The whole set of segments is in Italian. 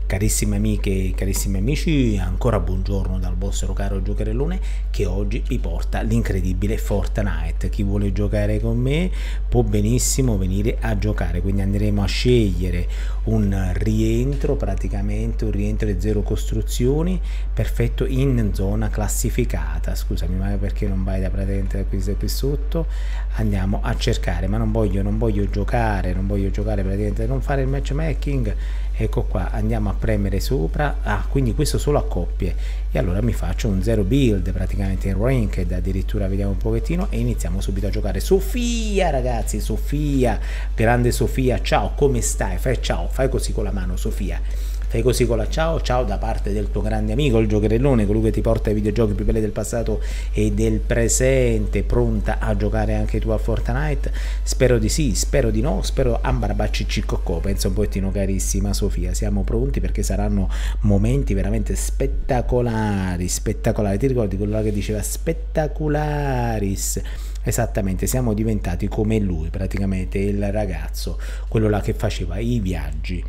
Carissime amiche, carissimi amici, ancora buongiorno dal vostro caro giocherellone che oggi vi porta l'incredibile Fortnite. Chi vuole giocare con me può benissimo venire a giocare, quindi andremo a scegliere un rientro, praticamente un rientro di 0 costruzioni, perfetto, in zona classificata. Scusami, ma perché non vai da praticamente da qui sotto? Andiamo a cercare, ma non voglio giocare praticamente, non fare il matchmaking. Ecco qua, andiamo a premere sopra. Quindi questo solo a coppie, e allora mi faccio un 0 build praticamente in ranked, addirittura vediamo un pochettino, e iniziamo subito a giocare. Sofia, ragazzi, Sofia, grande Sofia, ciao, come stai? Fai così con la mano, Sofia, fai così con la ciao da parte del tuo grande amico il giocherellone, colui che ti porta i videogiochi più belli del passato e del presente. Pronta a giocare anche tu a Fortnite? Spero di sì, spero di no, spero ambarabacci ciccocco. Pensa un pochettino, carissima Sofia, siamo pronti perché saranno momenti veramente spettacolari. Ti ricordi quello che diceva spettacularis? Esattamente, siamo diventati come lui, praticamente il ragazzo, quello là che faceva i viaggi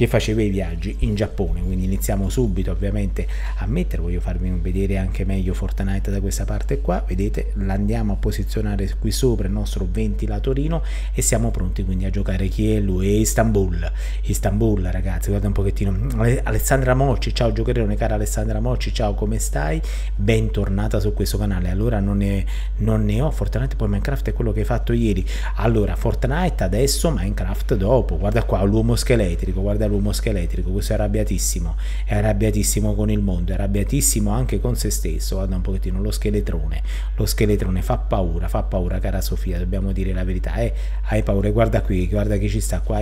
in Giappone. Quindi iniziamo subito ovviamente a mettere, voglio farvi vedere anche meglio Fortnite da questa parte qua, vedete, l'andiamo a posizionare qui sopra il nostro ventilatorino e siamo pronti quindi a giocare. Chi è lui? Istanbul, ragazzi, guarda un pochettino. Alessandra Mocci, ciao giocherone, cara Alessandra Mocci, ciao, come stai? Bentornata su questo canale. Allora non ne ho Fortnite, poi Minecraft è quello che hai fatto ieri. Allora Fortnite adesso, Minecraft dopo. Guarda qua l'uomo scheletrico, guarda l'uomo scheletrico, questo è arrabbiatissimo con il mondo, è arrabbiatissimo anche con se stesso. Guarda un pochettino lo scheletrone fa paura, cara Sofia, dobbiamo dire la verità, hai paura. Guarda qui, guarda che ci sta qua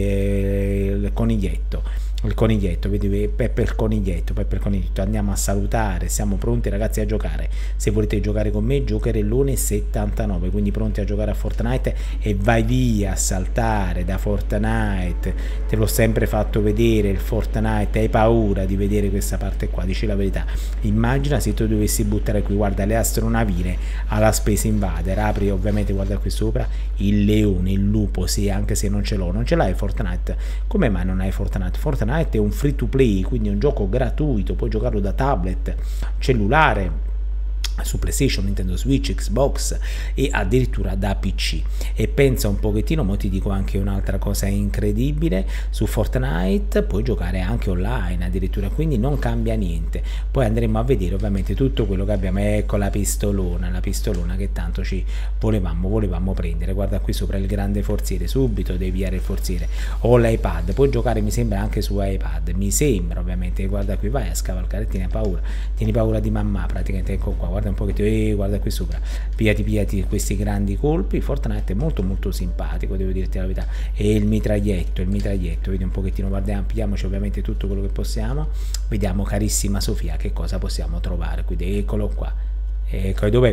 il coniglietto, vedi, Peppe il coniglietto, andiamo a salutare, siamo pronti ragazzi a giocare. Se volete giocare con me, giocherellone 79, quindi pronti a giocare a Fortnite, e vai via a saltare da Fortnite. Te l'ho sempre fatto vedere il Fortnite, hai paura di vedere questa parte qua? Dici la verità. Immagina se tu dovessi buttare qui, guarda, le astronavine alla Space Invader, apri ovviamente, guarda qui sopra il leone, il lupo, sì, anche se non ce l'hai Fortnite. Come mai non hai Fortnite? Fortnite è un free to play, quindi un gioco gratuito, puoi giocarlo da tablet, cellulare, su PlayStation, Nintendo Switch, Xbox e addirittura da PC. E pensa un pochettino, mo ti dico anche un'altra cosa incredibile: su Fortnite puoi giocare anche online addirittura, quindi non cambia niente. Poi andremo a vedere ovviamente tutto quello che abbiamo. Ecco la pistolona che tanto ci volevamo prendere. Guarda qui sopra il grande forziere, subito deviare il forziere. O l'iPad, puoi giocare mi sembra anche su iPad, mi sembra ovviamente. Guarda qui, vai a scavalcare, tieni paura di mamma praticamente. Ecco qua, guarda un pochettino, guarda qui sopra, pigliati questi grandi colpi. Fortnite è molto simpatico, devo dirti la verità. E il mitraglietto, vedi un pochettino, guardiamo, pigliamoci ovviamente tutto quello che possiamo. Vediamo, carissima Sofia, che cosa possiamo trovare qui. Eccolo qua, ecco. Dove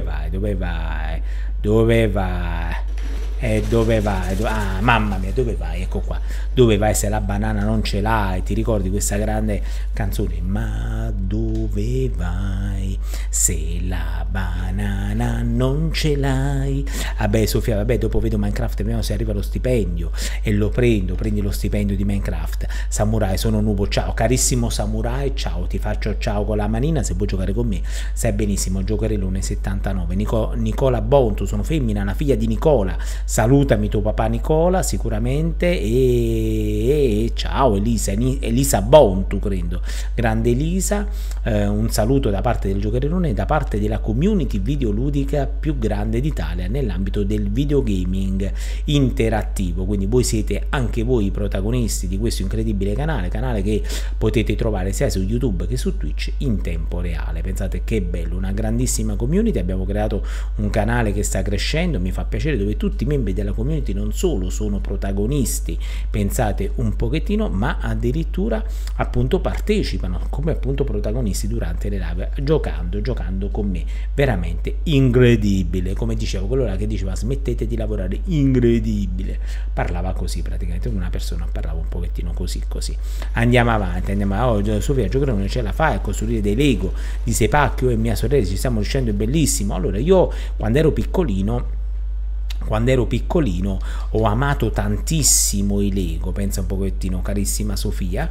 vai? Mamma mia, dove vai? Ecco qua, dove vai se la banana non ce l'hai? Ti ricordi questa grande canzone? Ma dove vai se la banana non ce l'hai? Vabbè Sofia, vabbè, dopo vedo Minecraft, vediamo se arriva lo stipendio e lo prendi lo stipendio di Minecraft. Samurai, sono Nubo, ciao carissimo Samurai, ciao, ti faccio ciao con la manina. Se vuoi giocare con me sai benissimo, giocherellone 79. Nicola Bontu, sono femmina, una figlia di Nicola, salutami tuo papà Nicola sicuramente. E ciao Elisa Bontu, credo, grande Elisa, un saluto da parte del giocherellone e da parte della community videoludica più grande d'Italia nell'ambito del videogaming interattivo. Quindi voi siete anche voi i protagonisti di questo incredibile canale che potete trovare sia su YouTube che su Twitch in tempo reale. Pensate che bello, una grandissima community. Abbiamo creato un canale che sta crescendo, mi fa piacere, dove tutti i membri della community non solo sono protagonisti, pensate un pochettino, ma addirittura appunto partecipano come appunto protagonisti durante le live, giocando con me. Veramente incredibile, come dicevo, quello là che diceva smettete di lavorare, incredibile, parlava così praticamente, una persona parlava un pochettino così. Andiamo avanti. Oh, Sofia, giocherellone, ce la fai a costruire dei Lego di Sepacchio e mia sorella ci stiamo riuscendo, è bellissimo. Allora io quando ero piccolino quando ero piccolino ho amato tantissimo i Lego, pensa un pochettino carissima Sofia,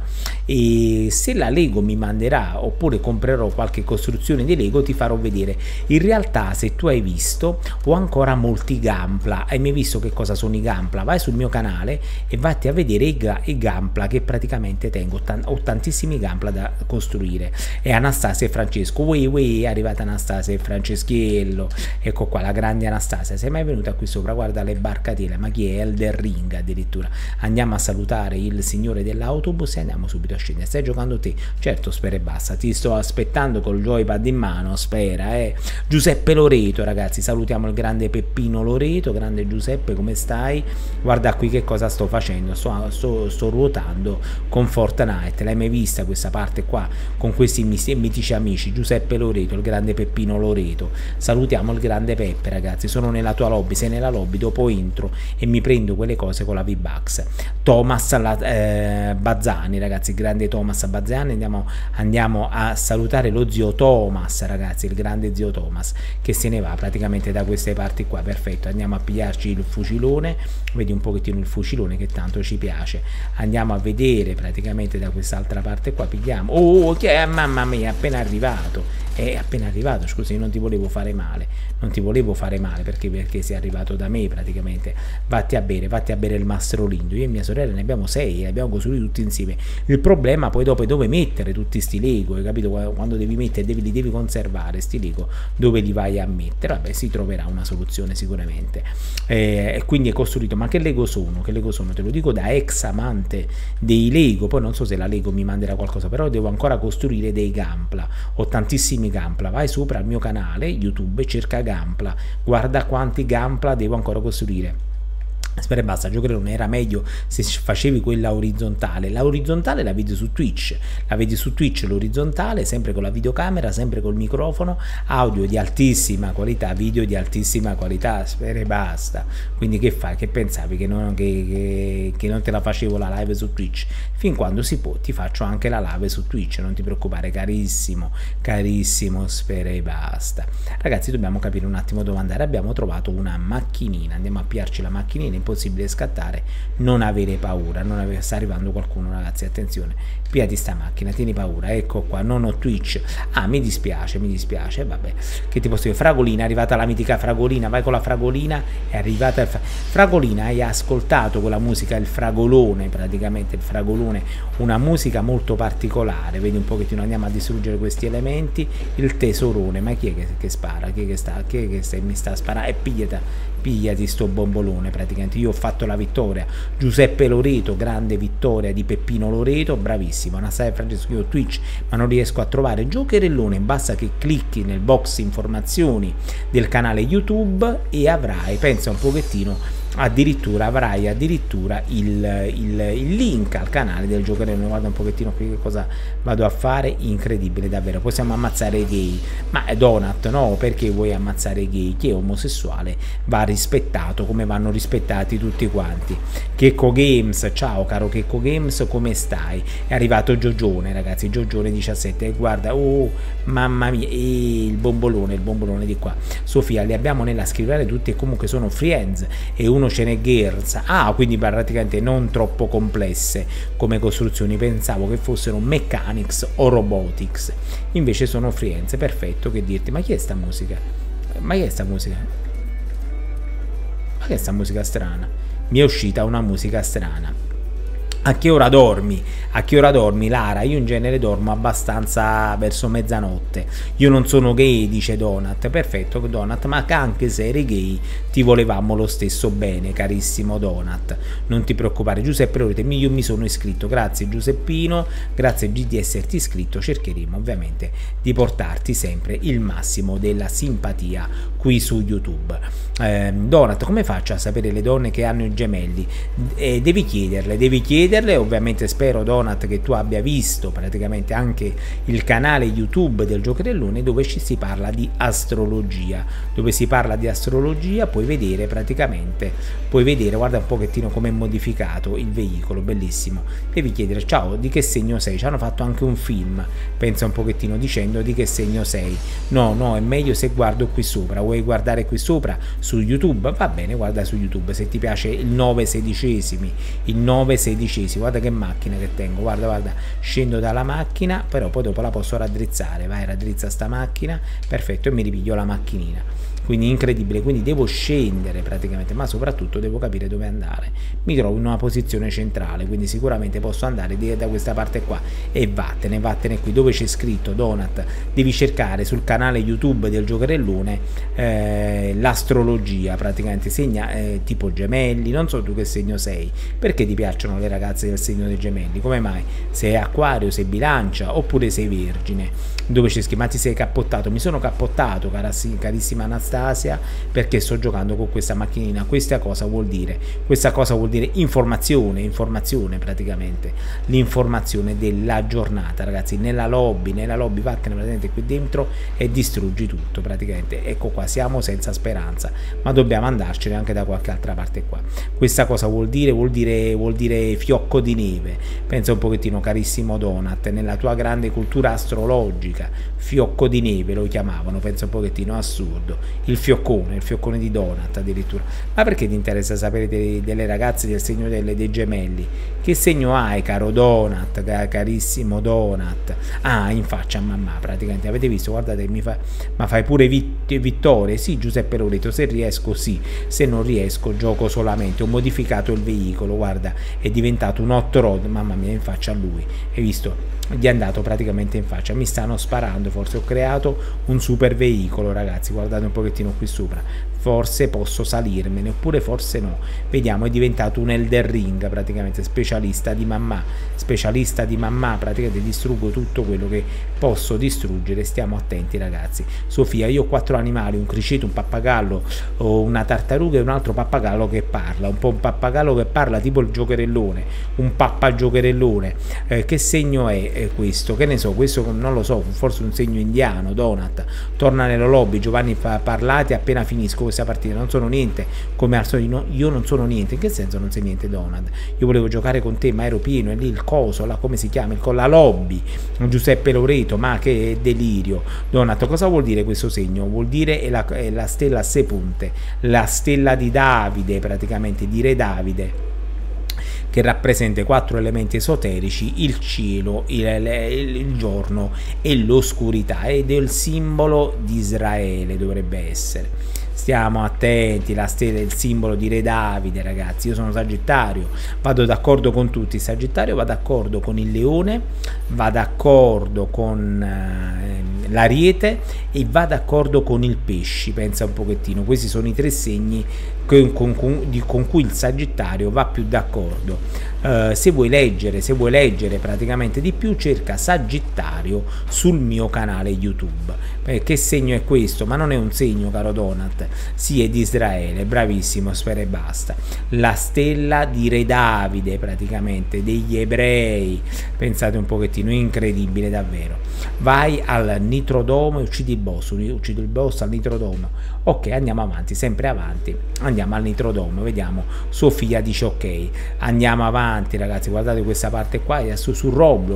e se la Lego mi manderà oppure comprerò qualche costruzione di Lego ti farò vedere. In realtà se tu hai visto ho ancora molti Gunpla, hai mai visto che cosa sono i Gunpla? Vai sul mio canale e vatti a vedere i Gunpla che praticamente tengo, ho tantissimi Gunpla da costruire. E Anastasia e Francesco, è arrivata Anastasia e Franceschiello, ecco qua la grande Anastasia, sei mai venuta qui sopra? Guarda le barcatelle, ma chi è? Elden Ring addirittura. Andiamo a salutare il signore dell'autobus e andiamo subito a scendere. Stai giocando te? Certo, spera e basta, ti sto aspettando col joypad in mano, spera. Giuseppe Loreto, ragazzi, salutiamo il grande Peppino Loreto. Grande Giuseppe, come stai? Guarda qui che cosa sto facendo, sto ruotando con Fortnite. L'hai mai vista questa parte qua con questi mitici amici? Giuseppe Loreto, il grande Peppino Loreto. Salutiamo il grande Peppe, ragazzi. Sono nella tua lobby, sei nella lobby, dopo entro e mi prendo quelle cose con la V-Bucks. Thomas Bazzani, ragazzi, il grande Thomas Bazzani. Andiamo a salutare lo zio Thomas, ragazzi, il grande zio Thomas che se ne va praticamente da queste parti qua. Perfetto, andiamo a pigliarci il fucilone, vedi un pochettino il fucilone che tanto ci piace. Andiamo a vedere praticamente da quest'altra parte qua, pigliamo. Oh, che è, mamma mia, appena arrivato. È appena arrivato, scusi, non ti volevo fare male, non ti volevo fare male perché sei arrivato da me praticamente. Vatti a bere il Mastrolindo. Io e mia sorella ne abbiamo 6 e abbiamo costruito tutti insieme. Il problema poi dopo è dove mettere tutti sti Lego, hai capito? Quando devi mettere, li devi conservare sti Lego, dove li vai a mettere? Vabbè, si troverà una soluzione sicuramente. E quindi è costruito. Ma che Lego sono? Che Lego sono? Te lo dico da ex amante dei Lego. Poi non so se la Lego mi manderà qualcosa, però devo ancora costruire dei Gunpla. Ho tantissimi Gunpla. Vai sopra al mio canale YouTube e cerca Gunpla, guarda quanti Gunpla devo ancora costruire. Spera e basta, Giocherellone, non era meglio se facevi quella orizzontale. La orizzontale la vedi su Twitch, l'orizzontale, sempre con la videocamera, sempre col microfono, audio di altissima qualità, video di altissima qualità. Spera e basta. Quindi che fai? Che pensavi che non te la facevo la live su Twitch? Fin quando si può ti faccio anche la live su Twitch, non ti preoccupare, carissimo, spera e basta. Ragazzi, dobbiamo capire un attimo dove andare. Abbiamo trovato una macchinina, andiamo a piarci la macchinina, impossibile scattare, non avere paura, sta arrivando qualcuno, ragazzi, attenzione, piati sta macchina, tieni paura, ecco qua, non ho Twitch, mi dispiace, vabbè, che ti posso dire? Fragolina, è arrivata la mitica Fragolina, vai con la Fragolina, è arrivata Fragolina, hai ascoltato quella musica, il fragolone, praticamente il fragolone, una musica molto particolare, vedi un pochettino, andiamo a distruggere questi elementi, il tesorone, ma chi è che spara, chi è che mi sta a sparare, e pigliati sto bombolone, praticamente. Io ho fatto la vittoria, Giuseppe Loreto, grande vittoria di Peppino Loreto, bravissimo. Anastasia e Francesco, io Twitch ma non riesco a trovare Giocherellone, basta che clicchi nel box informazioni del canale YouTube e avrai, pensa un pochettino, avrai addirittura il link al canale del Giocherellone. Guarda un pochettino qui che cosa vado a fare, incredibile davvero. Possiamo ammazzare i gay, ma Donat no, perché vuoi ammazzare i gay? Chi è omosessuale va rispettato come vanno rispettati tutti quanti. Checco Games, ciao caro Checco Games, come stai? È arrivato Giogione, ragazzi, Giogione 17, guarda, oh mamma mia, e il bombolone di qua. Sofia, li abbiamo nella scrivere tutti e comunque sono friends e uno ce n'è Girls, quindi praticamente non troppo complesse come costruzioni, pensavo che fossero mechanics o robotics, invece sono friends, perfetto, che dirti. Ma chi è sta musica? Ma che è sta musica strana? Mi è uscita una musica strana. A che ora dormi? A che ora dormi, Lara? Io in genere dormo abbastanza verso mezzanotte. Io non sono gay, dice Donat. Perfetto, Donat, ma anche se eri gay ti volevamo lo stesso bene, carissimo Donat. Non ti preoccupare. Giuseppe Loreto, io mi sono iscritto. Grazie Giuseppino, grazie di esserti iscritto. Cercheremo ovviamente di portarti sempre il massimo della simpatia qui su YouTube. Donat, come faccio a sapere le donne che hanno i gemelli? Devi chiederle condividerle. Ovviamente spero, Donat, che tu abbia visto praticamente anche il canale YouTube del Giocherellone, dove ci si parla di astrologia. Dove si parla di astrologia puoi vedere praticamente, guarda un pochettino come è modificato il veicolo, bellissimo. Devi chiedere: ciao, di che segno sei? Ci hanno fatto anche un film, pensa un pochettino, dicendo di che segno sei. No, è meglio se guardo qui sopra. Vuoi guardare qui sopra su YouTube? Va bene, guarda su YouTube. Se ti piace il 9/16, il 9/16, guarda che macchina che tengo, guarda, scendo dalla macchina, però poi dopo la posso raddrizzare. Vai, raddrizza sta macchina, perfetto, e mi ripiglio la macchinina. Quindi incredibile, quindi devo scendere praticamente, ma soprattutto devo capire dove andare. Mi trovo in una posizione centrale, quindi sicuramente posso andare da questa parte qua, e vattene qui dove c'è scritto Donat. Devi cercare sul canale YouTube del Giocherellone l'astrologia, praticamente segna tipo gemelli. Non so tu che segno sei, perché ti piacciono le ragazze del segno dei gemelli, come mai? Sei acquario, sei bilancia oppure sei vergine? Dove c'è scritto: ma ti sei cappottato? Mi sono cappottato, carissima Anastasia, perché sto giocando con questa macchinina. Questa cosa vuol dire informazione praticamente, l'informazione della giornata, ragazzi. Nella lobby vattene praticamente qui dentro e distruggi tutto praticamente. Ecco qua, siamo senza speranza, ma dobbiamo andarcene anche da qualche altra parte qua. Questa cosa vuol dire fiocco di neve. Pensa un pochettino, carissimo Donat, nella tua grande cultura astrologica, fiocco di neve lo chiamavano, pensa un pochettino, assurdo. Il fioccone di Donat addirittura. Ma perché ti interessa sapere delle ragazze del segno dei gemelli? Che segno hai, caro Donat, carissimo Donat? Ah, in faccia a mamma, praticamente. Avete visto? Guardate, ma fai pure vittorie? Sì, Giuseppe Loreto, se riesco sì, se non riesco gioco solamente. Ho modificato il veicolo, guarda, è diventato un hot rod, mamma mia, in faccia a lui. Hai visto? Gli è andato praticamente in faccia. Mi stanno sparando, forse ho creato un super veicolo, ragazzi. Guardate un pochettino qui sopra, forse posso salirmene oppure forse no, vediamo. È diventato un Elden Ring praticamente, specialista di mamma, praticamente distruggo tutto quello che posso distruggere. Stiamo attenti, ragazzi. Sofia, io ho 4 animali, un criceto, un pappagallo, una tartaruga e un altro pappagallo che parla, un pappagallo che parla tipo il Giocherellone, un pappagiocherellone. Che segno è questo? Che ne so, questo non lo so, forse un segno indiano. Donat, torna nella lobby. Giovanni, parlate appena finisco questa partita. Non sono niente, come al solito. Io non sono niente. In che senso non sei niente, Donat? Io volevo giocare con te, ma ero pieno. E lì il coso, come si chiama? Con la lobby. Giuseppe Loreto, ma che delirio. Donat, cosa vuol dire questo segno? Vuol dire è la stella a 6 punte, la stella di Davide, praticamente di Re Davide, che rappresenta 4 elementi esoterici: il cielo, il giorno e l'oscurità, ed è il simbolo di Israele, dovrebbe essere. Stiamo attenti, la stella è il simbolo di Re Davide, ragazzi. Io sono Sagittario, vado d'accordo con tutti. Sagittario va d'accordo con il Leone, va d'accordo con l'Ariete e va d'accordo con il Pesci. Pensa un pochettino, questi sono i 3 segni con cui il Sagittario va più d'accordo. Se vuoi leggere praticamente di più, cerca Sagittario sul mio canale YouTube. Che segno è questo? Ma non è un segno, caro Donat. Sì, è di Israele, bravissimo, spera e basta. La stella di Re Davide, praticamente, degli ebrei. Pensate un pochettino, incredibile davvero. Vai al Nitrodomo e uccidi il boss al Nitrodomo. Ok, andiamo avanti, sempre avanti. Andiamo al Nitrodomo, vediamo. Sofia dice ok, andiamo avanti, ragazzi. Guardate questa parte qua, è su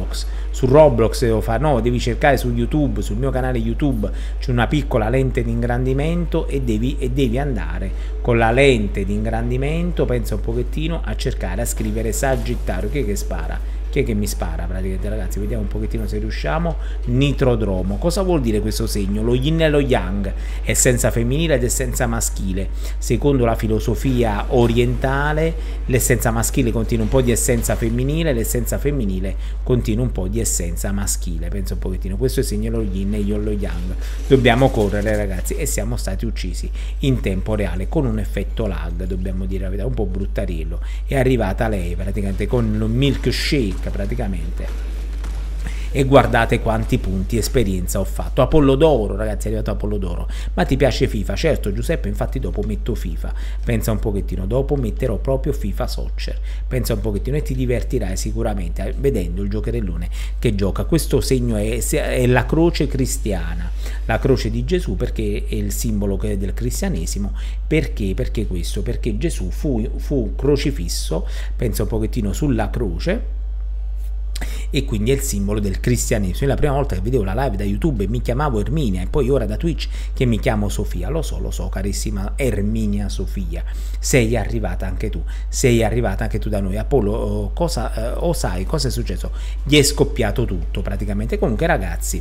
Roblox devo fare, no, devi cercare su YouTube, sul mio canale YouTube c'è una piccola lente di ingrandimento e devi andare con la lente di ingrandimento, pensa un pochettino, a cercare a scrivere Sagittario. Chi è che spara? Chi è che mi spara praticamente, ragazzi? Vediamo un pochettino se riusciamo. Nitrodromo, cosa vuol dire questo segno? Lo yin e lo yang, essenza femminile ed essenza maschile. Secondo la filosofia orientale, l'essenza maschile contiene un po' di essenza femminile, l'essenza femminile contiene un po' di essenza maschile. Pensa un pochettino, questo è il segno lo yin e io lo yang. Dobbiamo correre, ragazzi, e siamo stati uccisi in tempo reale con un effetto lag, dobbiamo dire la verità, un po' bruttarello. È arrivata lei praticamente con il milkshake praticamente, e guardate quanti punti esperienza ho fatto. Apollodoro, ragazzi, è arrivato Apollodoro. Ma ti piace FIFA? Certo, Giuseppe, infatti dopo metto FIFA. Pensa un pochettino, dopo metterò proprio FIFA Soccer. Pensa un pochettino e ti divertirai sicuramente vedendo il giocherellone che gioca. Questo segno è la croce cristiana, la croce di Gesù, perché è il simbolo del cristianesimo. Perché? Perché questo? Perché Gesù fu crocifisso, pensa un pochettino, sulla croce, e quindi è il simbolo del cristianesimo. Io la prima volta che vedevo la live da YouTube mi chiamavo Erminia, e poi ora da Twitch che mi chiamo Sofia. Lo so, carissima Erminia Sofia, sei arrivata anche tu da noi. Apollo, sai cosa è successo? Gli è scoppiato tutto praticamente. Comunque, ragazzi,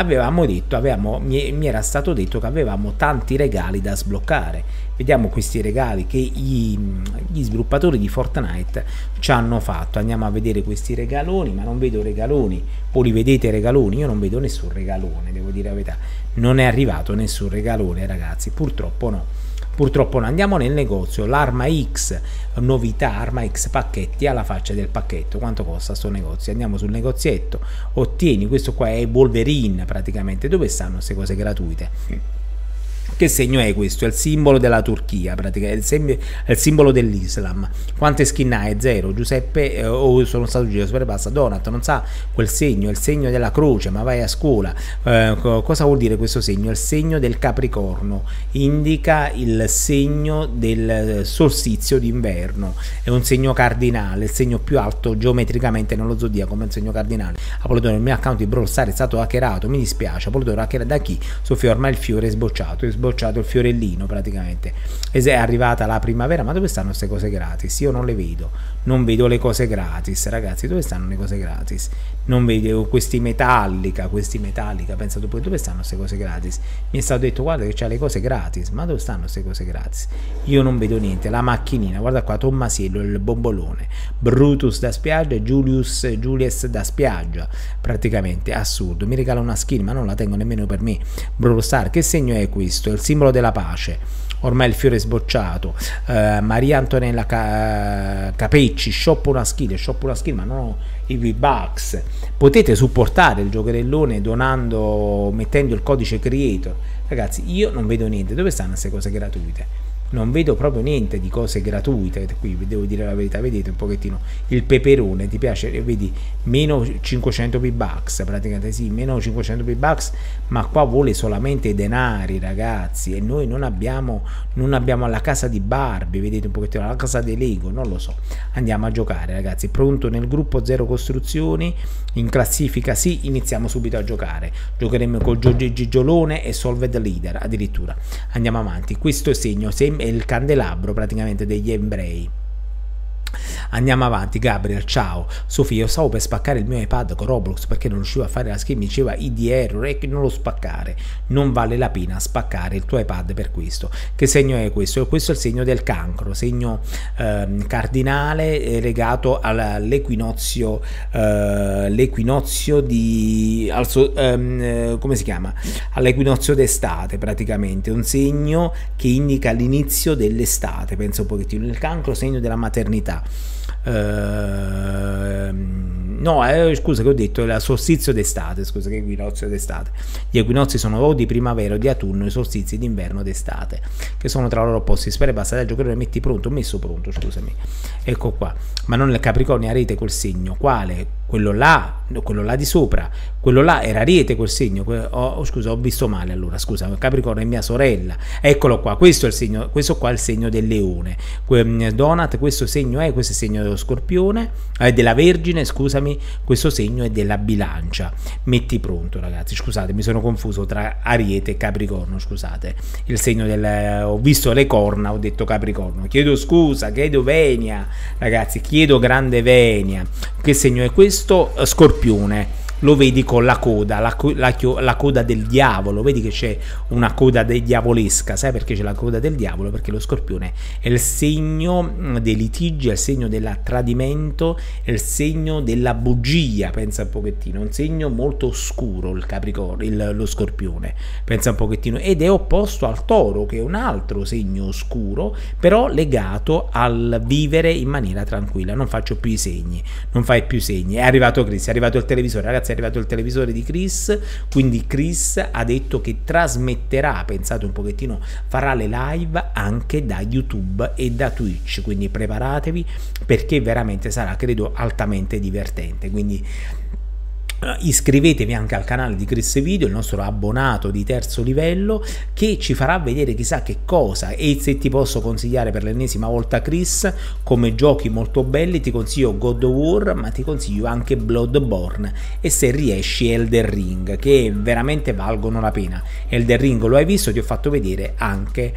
mi era stato detto che avevamo tanti regali da sbloccare. Vediamo questi regali che gli sviluppatori di Fortnite ci hanno fatto. Andiamo a vedere questi regaloni, ma non vedo regaloni. Voi li vedete i regaloni? Io non vedo nessun regalone, devo dire la verità. Non è arrivato nessun regalone, ragazzi, purtroppo no. Andiamo nel negozio, l'Arma X, novità, Arma X pacchetti, alla faccia del pacchetto. Quanto costa sto negozio? Andiamo sul negozietto, ottieni, questo qua è Wolverine praticamente. Dove stanno queste cose gratuite? Che segno è questo? È il simbolo della Turchia, praticamente, è il simbolo dell'Islam. Quante skin hai? 0. Giuseppe, sono stato girato, basta. Donat non sa quel segno, è il segno della croce, ma vai a scuola. Cosa vuol dire questo segno? È il segno del Capricorno, indica il segno del solstizio d'inverno, è un segno cardinale, il segno più alto geometricamente nello zodiaco, come un segno cardinale. Apollodoro, il mio account di Brawl Stars è stato hackerato, mi dispiace. Apollodoro, hackerato da chi? Sofia, ormai il fiore è sbocciato il fiorellino praticamente, e è arrivata la primavera. Ma dove stanno queste cose gratis? Io non le vedo, non vedo le cose gratis, ragazzi. Dove stanno le cose gratis? Non vedo questi metallica, pensate poi, dove stanno queste cose gratis? Mi è stato detto, guarda che c'ha le cose gratis, ma dove stanno queste cose gratis? Io non vedo niente. La macchinina, guarda qua, Tommasiello, il bombolone, Brutus da spiaggia, Julius da spiaggia, praticamente assurdo. Mi regala una skin, ma non la tengo nemmeno per me. Brawl Stars, che segno è questo? È il simbolo della pace, ormai il fiore è sbocciato. Maria Antonella Capecci, shop una skill, ma non ho i V-Bucks. Potete supportare il giocherellone mettendo il codice creator. Ragazzi, io non vedo niente. Dove stanno queste cose gratuite? Non vedo proprio niente di cose gratuite qui, devo dire la verità. Vedete un pochettino il peperone, ti piace? Vedi, meno 500 V-Bucks praticamente, sì, meno 500 V-Bucks, ma qua vuole solamente denari, ragazzi, e noi non abbiamo la casa di Barbie, vedete un pochettino, la casa dei Lego, non lo so. Andiamo a giocare, ragazzi. Pronto nel gruppo, 0 costruzioni, in classifica sì, iniziamo subito a giocare. Giocheremo con Gigiolone e Solved Leader addirittura. Andiamo avanti. Questo segno è il candelabro praticamente degli ebrei. Andiamo avanti. Gabriel, ciao. Sofia, io stavo per spaccare il mio iPad con Roblox perché non riuscivo a fare la skin, mi diceva ID error, e che non lo spaccare, non vale la pena spaccare il tuo iPad per questo. Che segno è questo? Questo è il segno del cancro, segno cardinale legato all'equinozio, come si chiama? All'equinozio d'estate praticamente, un segno che indica l'inizio dell'estate, penso un pochettino. Il cancro, segno della maternità. Scusa, che ho detto, il solstizio d'estate, scusa, che equinozio d'estate. Gli equinozi sono o di primavera o di autunno, i solstizi d'inverno d'estate, che sono tra loro opposti. Spera, basta dal giocatore, metti pronto, ho messo pronto, scusami, ecco qua. Ma non il Capricorno, Ariete quel segno, quale? Quello là di sopra, quello là era Ariete quel segno. Scusa, ho visto male allora, scusa, Capricorno è mia sorella, eccolo qua, questo è il segno, questo qua è il segno del leone. Donat, questo segno è il segno dello Scorpione, della Vergine, scusami, questo segno è della Bilancia. Metti pronto, ragazzi, scusate, mi sono confuso tra Ariete e Capricorno, scusate, il segno ho visto le corna, ho detto Capricorno, chiedo scusa, chiedo venia, ragazzi, chiedo grande venia. Che segno è questo? Scorpione. Lo vedi con la coda, la coda del diavolo, vedi che c'è una coda diavolesca. Sai perché c'è la coda del diavolo? Perché lo Scorpione è il segno dei litigi, è il segno del tradimento, è il segno della bugia, pensa un pochettino, un segno molto oscuro il Capricorno, lo Scorpione, pensa un pochettino, ed è opposto al Toro, che è un altro segno oscuro, però legato al vivere in maniera tranquilla. Non faccio più i segni, non fai più segni. È arrivato Chris, è arrivato il televisore, ragazzi. ragazzi, è arrivato il televisore di Chris, quindi Chris ha detto che trasmetterà, pensate un pochettino, farà le live anche da YouTube e da Twitch, quindi preparatevi perché veramente sarà, credo, altamente divertente. Quindi iscrivetevi anche al canale di Chris Video, il nostro abbonato di terzo livello, che ci farà vedere chissà che cosa. E se ti posso consigliare per l'ennesima volta, Chris, come giochi molto belli, ti consiglio God of War, ma ti consiglio anche Bloodborne, e se riesci Elden Ring, che veramente valgono la pena. Elden Ring lo hai visto, ti ho fatto vedere anche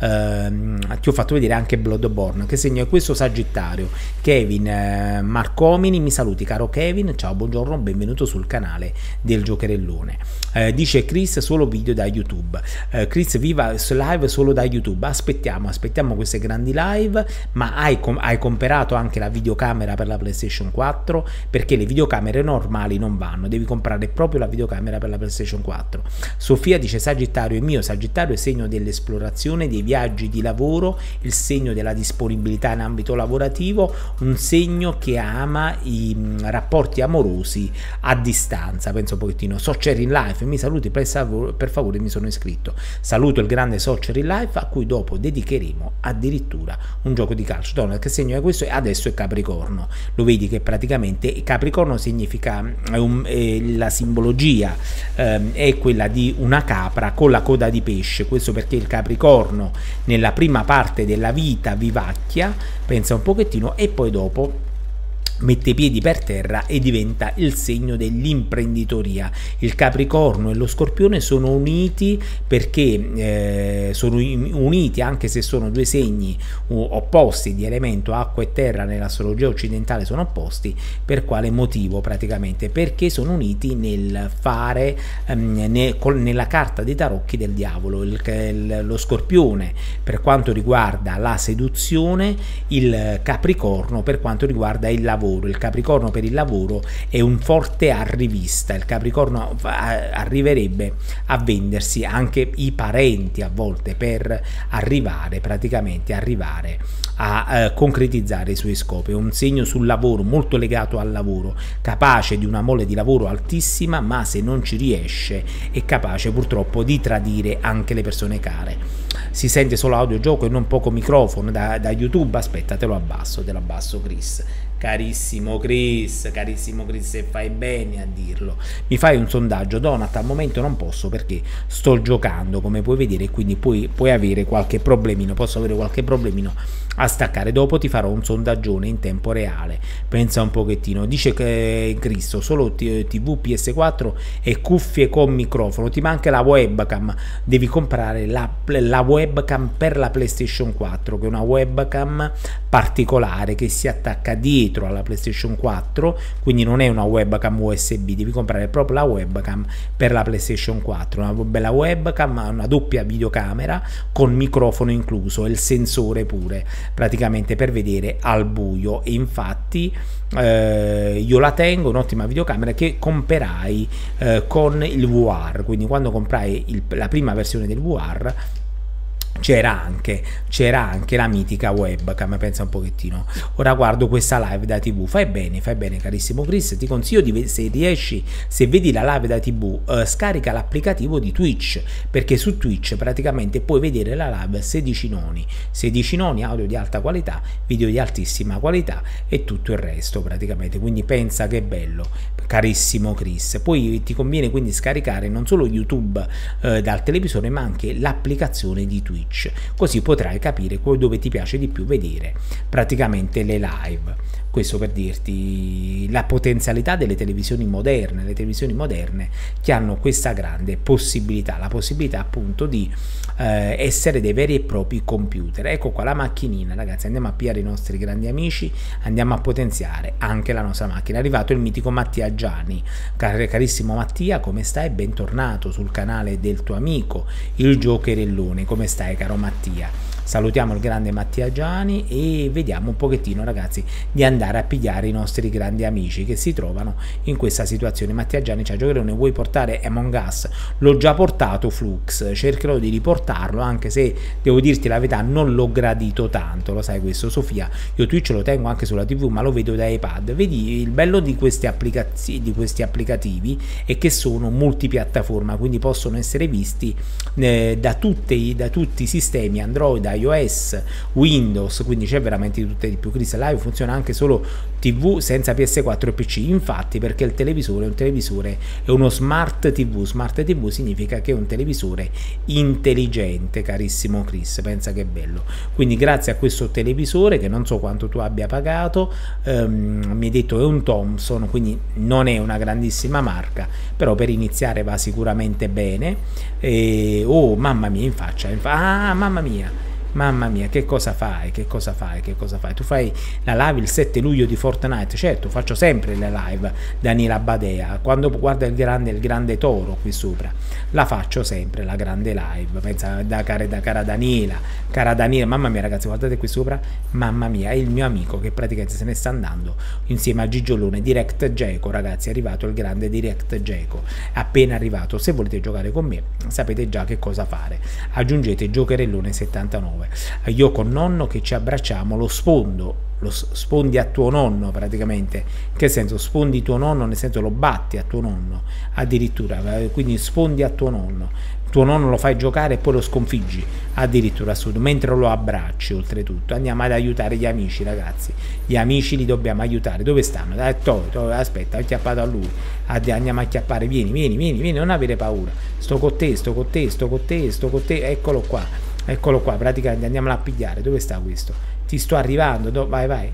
Bloodborne. Che segno è questo? Sagittario. Kevin Marcomini, mi saluti caro Kevin, ciao, buongiorno, benvenuto sul canale del Giocherellone. Dice Chris, solo video da YouTube. Chris, viva live solo da YouTube. Aspettiamo queste grandi live. Ma hai comprato anche la videocamera per la PlayStation 4? Perché le videocamere normali non vanno, devi comprare proprio la videocamera per la PlayStation 4. Sofia dice Sagittario è mio. Sagittario è segno dell'esplorazione, dei viaggi di lavoro, il segno della disponibilità in ambito lavorativo, un segno che ama i rapporti amorosi a distanza. Penso un pochettino. Soccer in Life, mi saluti per favore, mi sono iscritto. Saluto il grande Soccer in Life, a cui dopo dedicheremo addirittura un gioco di calcio. Donald, che segno è questo? E adesso è Capricorno. Lo vedi che praticamente Capricorno significa la simbologia è quella di una capra con la coda di pesce. Questo perché il Capricorno nella prima parte della vita vivacchia, pensa un pochettino, e poi dopo mette i piedi per terra e diventa il segno dell'imprenditoria. Il Capricorno e lo Scorpione sono uniti perché sono uniti, anche se sono due segni opposti di elemento acqua e terra, nell'astrologia occidentale sono opposti. Per quale motivo? Praticamente perché sono uniti nel fare nella carta dei tarocchi del diavolo. Lo Scorpione per quanto riguarda la seduzione, il Capricorno per quanto riguarda il lavoro. Il Capricorno per il lavoro è un forte arrivista. Il Capricorno arriverebbe a vendersi anche i parenti a volte per arrivare a concretizzare i suoi scopi. È un segno sul lavoro, molto legato al lavoro, capace di una mole di lavoro altissima, ma se non ci riesce è capace purtroppo di tradire anche le persone care. Si sente solo audio gioco e non poco microfono da YouTube. Aspetta, te lo abbasso Chris. Carissimo Chris, e fai bene a dirlo. Mi fai un sondaggio? Donat, al momento non posso perché sto giocando, come puoi vedere, e quindi puoi avere qualche problemino, posso avere qualche problemino a staccare. Dopo ti farò un sondaggione in tempo reale, pensa un pochettino. Dice che Cristo solo TV PS4 e cuffie con microfono, ti manca la webcam, devi comprare la webcam per la PlayStation 4, che è una webcam particolare che si attacca dietro alla PlayStation 4, quindi non è una webcam USB, devi comprare proprio la webcam per la PlayStation 4, una bella webcam, una doppia videocamera con microfono incluso e il sensore pure, praticamente per vedere al buio. E infatti io la tengo, un'ottima videocamera che comperai con il VR, quindi quando comprai la prima versione del VR c'era anche la mitica webcam, pensa un pochettino. Ora guardo questa live da TV, fai bene carissimo Chris, ti consiglio se riesci, se vedi la live da TV, scarica l'applicativo di Twitch, perché su Twitch praticamente puoi vedere la live 16 noni, audio di alta qualità, video di altissima qualità e tutto il resto praticamente. Quindi pensa che bello, carissimo Chris. Poi ti conviene quindi scaricare non solo YouTube dal televisore, ma anche l'applicazione di Twitch, così potrai capire dove ti piace di più vedere praticamente le live. Questo per dirti la potenzialità delle televisioni moderne, le televisioni moderne che hanno questa grande possibilità, la possibilità appunto di essere dei veri e propri computer. Ecco qua la macchinina, ragazzi, andiamo a pigliare i nostri grandi amici, andiamo a potenziare anche la nostra macchina. È arrivato il mitico Mattia Gianni. Carissimo Mattia, come stai? Bentornato sul canale del tuo amico il Giocherellone. Come stai, caro Mattia? salutiamo il grande Mattia Giani e vediamo un pochettino, ragazzi, di andare a pigliare i nostri grandi amici che si trovano in questa situazione. Mattia Giani c'ha Giocherone, vuoi portare Among Us? L'ho già portato Flux, cercherò di riportarlo, anche se devo dirti la verità non l'ho gradito tanto, lo sai questo Sofia, io Twitch lo tengo anche sulla TV ma lo vedo da iPad. Vedi, il bello di questi applicativi è che sono multipiattaforma, quindi possono essere visti da tutti i sistemi Android, iOS, Windows, quindi c'è veramente di tutte e di più. Chris Live funziona anche solo TV senza PS4 e PC, infatti, perché il televisore è uno smart TV significa che è un televisore intelligente, carissimo Chris, pensa che bello. Quindi grazie a questo televisore, che non so quanto tu abbia pagato, mi hai detto è un Thomson, quindi non è una grandissima marca, però per iniziare va sicuramente bene. Oh mamma mia, in faccia, ah mamma mia, che cosa fai? Tu fai la live il 7 luglio di Fortnite? Certo, faccio sempre le live, Daniela Badea, quando guarda il grande toro qui sopra, la faccio sempre, la grande live, pensa da cara Daniela, mamma mia ragazzi, guardate qui sopra, mamma mia, è il mio amico che praticamente se ne sta andando insieme a Gigiolone, Direct Geco, ragazzi, è arrivato il grande Direct Geco, è appena arrivato. Se volete giocare con me sapete già che cosa fare, aggiungete Giocherellone 79. Io con nonno che ci abbracciamo, lo spondi a tuo nonno praticamente, in che senso spondi tuo nonno, nel senso lo batti a tuo nonno addirittura, quindi spondi a tuo nonno lo fai giocare e poi lo sconfiggi addirittura assurdo, mentre lo abbracci. Oltretutto andiamo ad aiutare gli amici, ragazzi, gli amici li dobbiamo aiutare. Dove stanno? Dai, aspetta, ho acchiappato a lui, andiamo a acchiappare, vieni, non avere paura, sto con te, eccolo qua, praticamente andiamolo a pigliare. Dove sta questo? Ti sto arrivando, vai.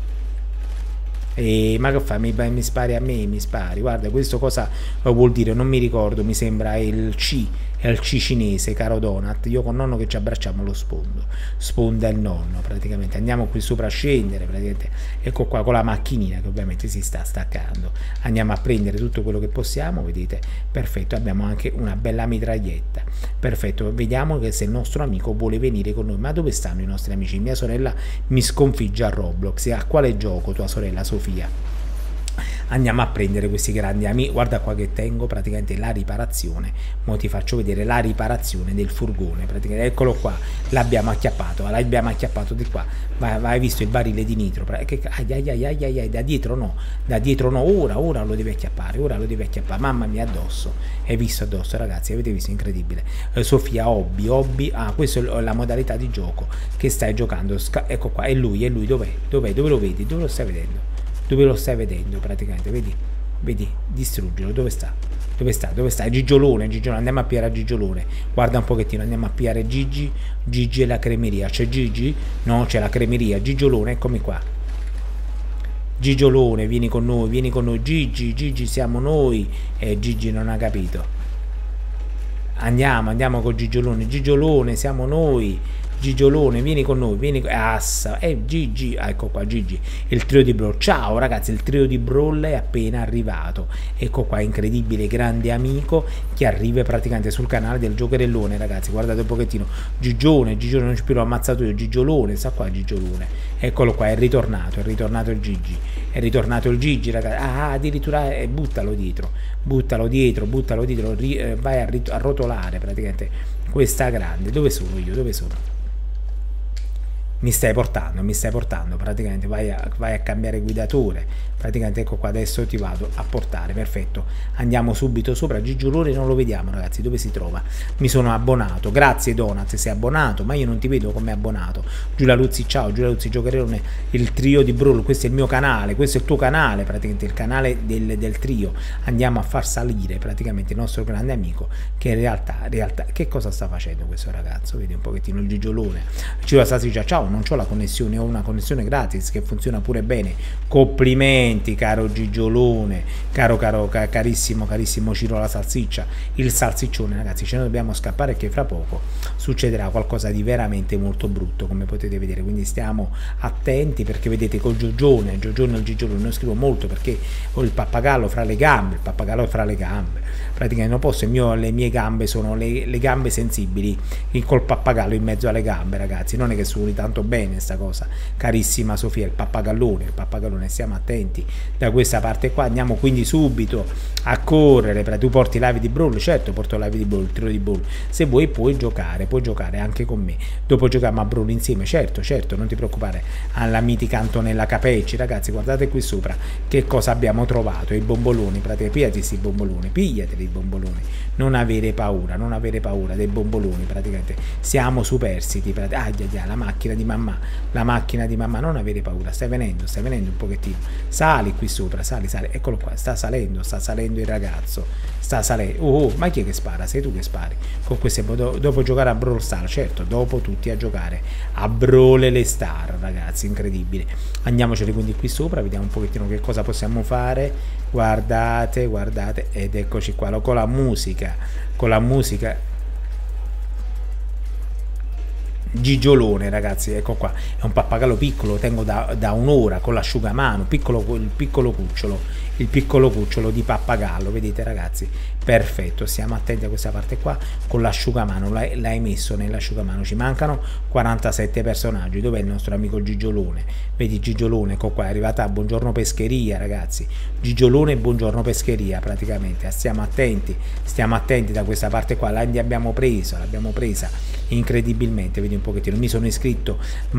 Ma che fai? Mi spari a me, guarda, questo cosa vuol dire? Non mi ricordo, mi sembra il C cinese, caro Donat. Io con nonno che ci abbracciamo lo sponda il nonno praticamente. Andiamo qui sopra a scendere praticamente, ecco qua con la macchinina che ovviamente si sta staccando, andiamo a prendere tutto quello che possiamo, vedete, perfetto, abbiamo anche una bella mitraglietta, perfetto. Vediamo che se il nostro amico vuole venire con noi. Ma dove stanno i nostri amici? Mia sorella mi sconfigge a Roblox. A quale gioco tua sorella Sofia? Andiamo a prendere questi grandi amici. Guarda qua che tengo praticamente la riparazione, mo ti faccio vedere la riparazione del furgone praticamente. Eccolo qua, l'abbiamo acchiappato di qua. Hai visto il barile di nitro? Da dietro no, ora lo devi acchiappare, mamma mia, addosso, hai visto addosso, ragazzi, avete visto, incredibile. Sofia, hobby, questa è la modalità di gioco che stai giocando. Ecco qua, è lui, dov'è? Dove lo vedi? Dove lo stai vedendo? Dove lo stai vedendo praticamente? Vedi, distruggilo. Dove sta? Gigiolone, andiamo a piare a Gigiolone, guarda un pochettino, andiamo a piare Gigi e la cremeria. C'è Gigi? No, c'è la cremeria. Gigiolone, eccomi qua. Gigiolone, vieni con noi, Gigi, siamo noi. Gigi non ha capito. Andiamo con Gigiolone, siamo noi. Gigiolone, vieni con noi, Gigi, ecco qua Gigi, il trio di Brawl. Ciao ragazzi, il trio di Brawl è appena arrivato, ecco qua, incredibile, grande amico che arriva praticamente sul canale del Giocherellone, ragazzi, guardate un pochettino, Gigione, non ci più, l'ho ammazzato io, Gigiolone, sta qua Gigiolone, eccolo qua, è ritornato il Gigi, ragazzi, addirittura buttalo dietro, vai a rotolare praticamente questa grande. Dove sono io? Mi stai portando praticamente, vai a cambiare guidatore praticamente, ecco qua, adesso ti vado a portare, perfetto, andiamo subito sopra. Gigiolone non lo vediamo, ragazzi, dove si trova? Mi sono abbonato, grazie Donat, sei abbonato, ma io non ti vedo come abbonato. Giulia Luzzi, ciao, Giulia Luzzi, Giocherellone, il trio di Brawl, questo è il mio canale, questo è il tuo canale praticamente, il canale del trio. Andiamo a far salire praticamente il nostro grande amico, che in realtà che cosa sta facendo questo ragazzo? Vedi un pochettino il Gigiolone. Giulia Salsiccia, ciao, non c'ho la connessione, ho una connessione gratis che funziona pure bene. Complimenti caro Gigiolone, carissimo Ciro la salsiccia, il salsiccione, ragazzi, ce ne dobbiamo scappare che fra poco succederà qualcosa di veramente molto brutto, come potete vedere, quindi stiamo attenti, perché vedete col Gigione il Gigiolone, non scrivo molto perché ho il pappagallo fra le gambe, praticamente non posso, le mie gambe sono le gambe sensibili, col pappagallo in mezzo alle gambe, ragazzi, non è che suoni tanto bene sta cosa, carissima Sofia, il pappagallone, stiamo attenti da questa parte qua. Andiamo quindi subito a correre, tu porti live di Brawl, certo porto live di Brawl, il tiro di Brawl, se vuoi puoi giocare anche con me, dopo giochiamo a Brawl insieme, certo, non ti preoccupare, alla mitica Antonella Capecci, ragazzi, guardate qui sopra che cosa abbiamo trovato, i bomboloni, praticamente, pigliati questi bomboloni, pigliateli i bomboloni, non avere paura dei bomboloni, praticamente, siamo superstiti, la macchina di mamma, non avere paura, stai venendo un pochettino, sali qui sopra, sali, eccolo qua, sta salendo il ragazzo, sta salendo, ma chi è che spara? Sei tu che spari, con queste, dopo giocare a Brawl Star, certo, dopo tutti a giocare a Brawl le Star, ragazzi, incredibile, andiamoceli quindi qui sopra, vediamo un pochettino che cosa possiamo fare, guardate, ed eccoci qua, con la musica, Gigiolone, ragazzi, ecco qua, è un pappagallo piccolo, lo tengo da un'ora con l'asciugamano, il piccolo cucciolo di pappagallo, vedete ragazzi, perfetto, stiamo attenti a questa parte qua, con l'asciugamano, l'hai messo nell'asciugamano, ci mancano 47 personaggi, dov'è il nostro amico Gigiolone? Vedi Gigiolone, ecco qua, è arrivata a Buongiorno Pescheria, ragazzi, Gigiolone Buongiorno Pescheria, praticamente, stiamo attenti da questa parte qua, l'abbiamo presa incredibilmente, vedi un pochettino, mi sono iscritto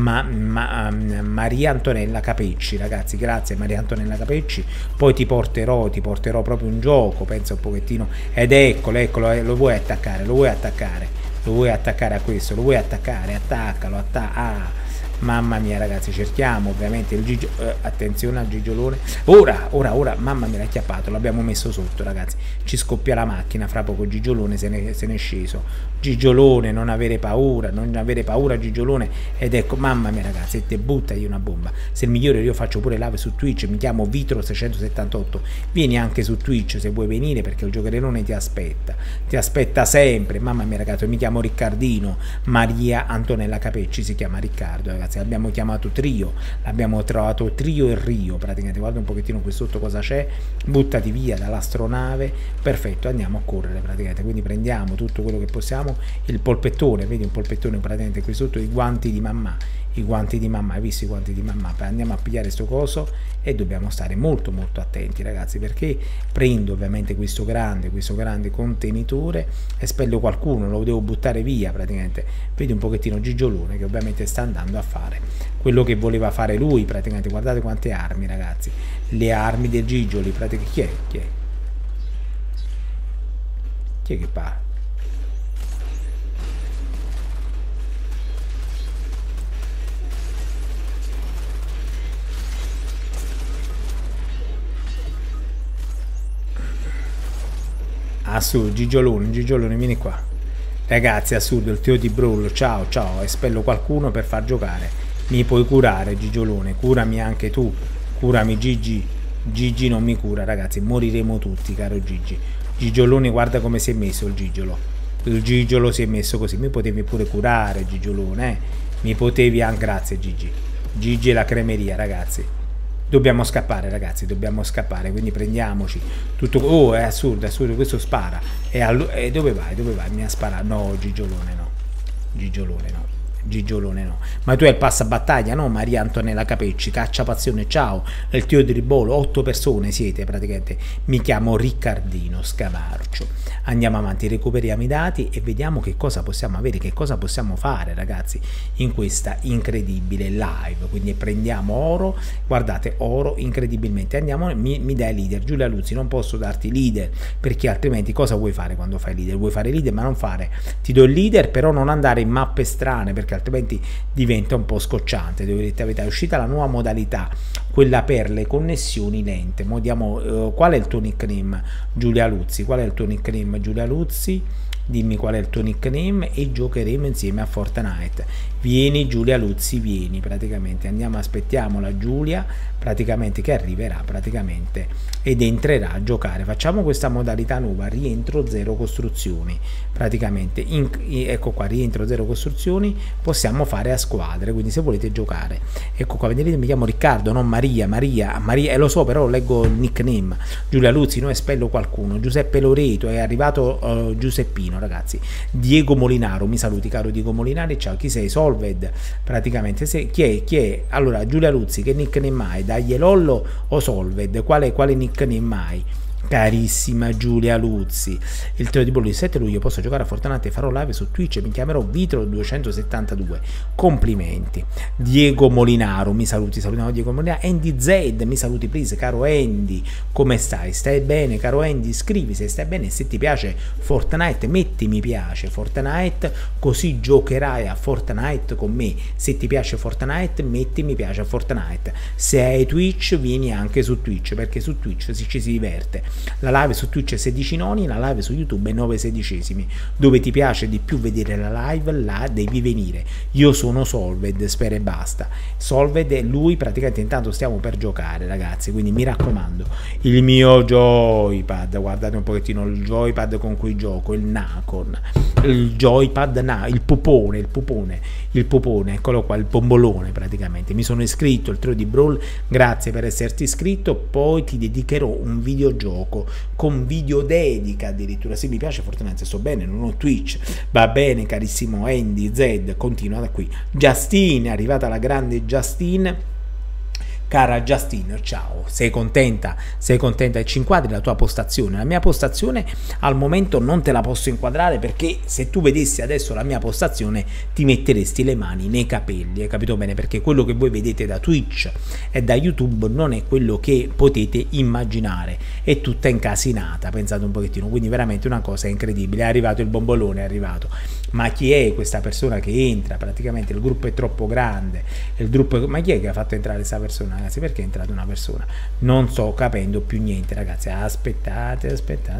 Maria Antonella Capecci, ragazzi, grazie Maria Antonella Capecci, poi ti porterò proprio un gioco, pensa un pochettino, ed eccolo, lo vuoi attaccare a questo, attaccalo, mamma mia ragazzi, cerchiamo ovviamente il Gigio, attenzione al Gigiolone, ora, mamma mia l'ha acchiappato, l'abbiamo messo sotto ragazzi, ci scoppia la macchina, fra poco Gigiolone se ne è sceso, Gigiolone, non avere paura Gigiolone, ed ecco, mamma mia ragazzi, te buttagli una bomba, se il migliore io faccio pure live su Twitch, mi chiamo Vitro678, vieni anche su Twitch se vuoi venire, perché il giocherellone ti aspetta sempre, mamma mia ragazzi, mi chiamo Riccardino, Maria Antonella Capecci si chiama Riccardo, ragazzi, l'abbiamo chiamato trio, l'abbiamo trovato trio e Rio, praticamente, guarda un pochettino qui sotto cosa c'è, buttati via dall'astronave, perfetto, andiamo a correre praticamente, quindi prendiamo tutto quello che possiamo, il polpettone, vedi un polpettone praticamente qui sotto, i guanti di mamma, hai visto i guanti di mamma, andiamo a pigliare sto coso e dobbiamo stare molto attenti ragazzi, perché prendo ovviamente questo grande contenitore e spello qualcuno, lo devo buttare via praticamente, vedi un pochettino Gigiolone che ovviamente sta andando a fare quello che voleva fare lui praticamente, guardate quante armi ragazzi, le armi del Gigioli, praticamente, chi è che parla? Assurdo, Gigiolone, vieni qua. Ragazzi, assurdo, il tiro di Brawl, ciao, espello qualcuno per far giocare. Mi puoi curare, Gigiolone, curami anche tu. Curami, Gigi. Gigi non mi cura, ragazzi, moriremo tutti, caro Gigi. Gigiolone, guarda come si è messo il Gigiolo. Il Gigiolo si è messo così. Mi potevi pure curare, Gigiolone, Mi potevi anche... Grazie, Gigi. Gigi e la cremeria, ragazzi. Dobbiamo scappare ragazzi, quindi prendiamoci tutto. Oh, è assurdo, questo spara, e dove vai? Mi ha sparato, no, Gigiolone no, ma tu hai il passabattaglia, no? Maria Antonella Capecci, caccia passione, ciao, il tiro di ribolo, 8 persone siete praticamente, mi chiamo Riccardino Scavarcio, andiamo avanti, recuperiamo i dati e vediamo che cosa possiamo avere, che cosa possiamo fare ragazzi in questa incredibile live, quindi prendiamo oro, guardate, oro incredibilmente, andiamo, mi dai leader, Giulia Luzzi, non posso darti leader perché altrimenti cosa vuoi fare quando fai leader? Vuoi fare leader ma non fare, ti do il leader però non andare in mappe strane perché altrimenti diventa un po' scocciante, devo dire la verità. È uscita la nuova modalità, quella per le connessioni lente. Qual è il tuo nickname Giulia Luzzi? dimmi qual è il tuo nickname e giocheremo insieme a Fortnite. Vieni Giulia Luzzi, vieni, praticamente andiamo, aspettiamo la Giulia praticamente che arriverà praticamente ed entrerà a giocare. Facciamo questa modalità nuova, rientro 0 costruzioni, praticamente ecco qua, rientro 0 costruzioni, possiamo fare a squadre, quindi se volete giocare, ecco qua, vedete mi chiamo Riccardo, non Maria, lo so, però leggo il nickname, Giulia Luzzi, no, espello qualcuno, Giuseppe Loreto, è arrivato Giuseppino, ragazzi, Diego Molinaro, mi saluti caro Diego Molinari, ciao, chi sei? Solved, praticamente, chi è? Allora, Giulia Luzzi, che nickname hai? Dagli Lollo o Solved? Quale nickname hai? Carissima Giulia Luzzi, il 3 di bollo il 7 luglio posso giocare a Fortnite e farò live su Twitch, mi chiamerò Vitro272, complimenti. Diego Molinaro, mi saluti, salutiamo Diego Molinaro. Andy Z, mi saluti please, caro Andy, come stai? Stai bene caro Andy? Scrivi se stai bene, se ti piace Fortnite metti mi piace Fortnite, così giocherai a Fortnite con me. Se ti piace Fortnite metti mi piace a Fortnite, se hai Twitch vieni anche su Twitch, perché su Twitch ci si diverte. La live su Twitch è 16 noni, la live su YouTube è 9/16. Dove ti piace di più vedere la live, là devi venire. Io sono Solved, spera e basta. Solved è lui, praticamente intanto stiamo per giocare, ragazzi, quindi mi raccomando, il mio joypad, guardate un pochettino il joypad con cui gioco, il Nacon, il joypad, il pupone, eccolo qua, il bombolone praticamente. Mi sono iscritto, il trio di Brawl, grazie per esserti iscritto, poi ti dedicherò un videogioco con video dedica addirittura, se mi piace Fortnite, sto bene, non ho Twitch, va bene carissimo Andy Z, continua da qui. Justine, è arrivata la grande Justine. Cara Justine, ciao, sei contenta e ci inquadri la tua postazione? La mia postazione al momento non te la posso inquadrare, perché se tu vedessi adesso la mia postazione ti metteresti le mani nei capelli, hai capito bene? Perché quello che voi vedete da Twitch e da YouTube non è quello che potete immaginare, è tutta incasinata, pensate un pochettino, quindi veramente una cosa incredibile. È arrivato il bombolone, è arrivato, ma chi è questa persona che entra? Praticamente il gruppo è troppo grande, ma chi è che ha fatto entrare questa persona? Ragazzi, perché è entrata una persona? Non sto capendo più niente, ragazzi. Aspettate,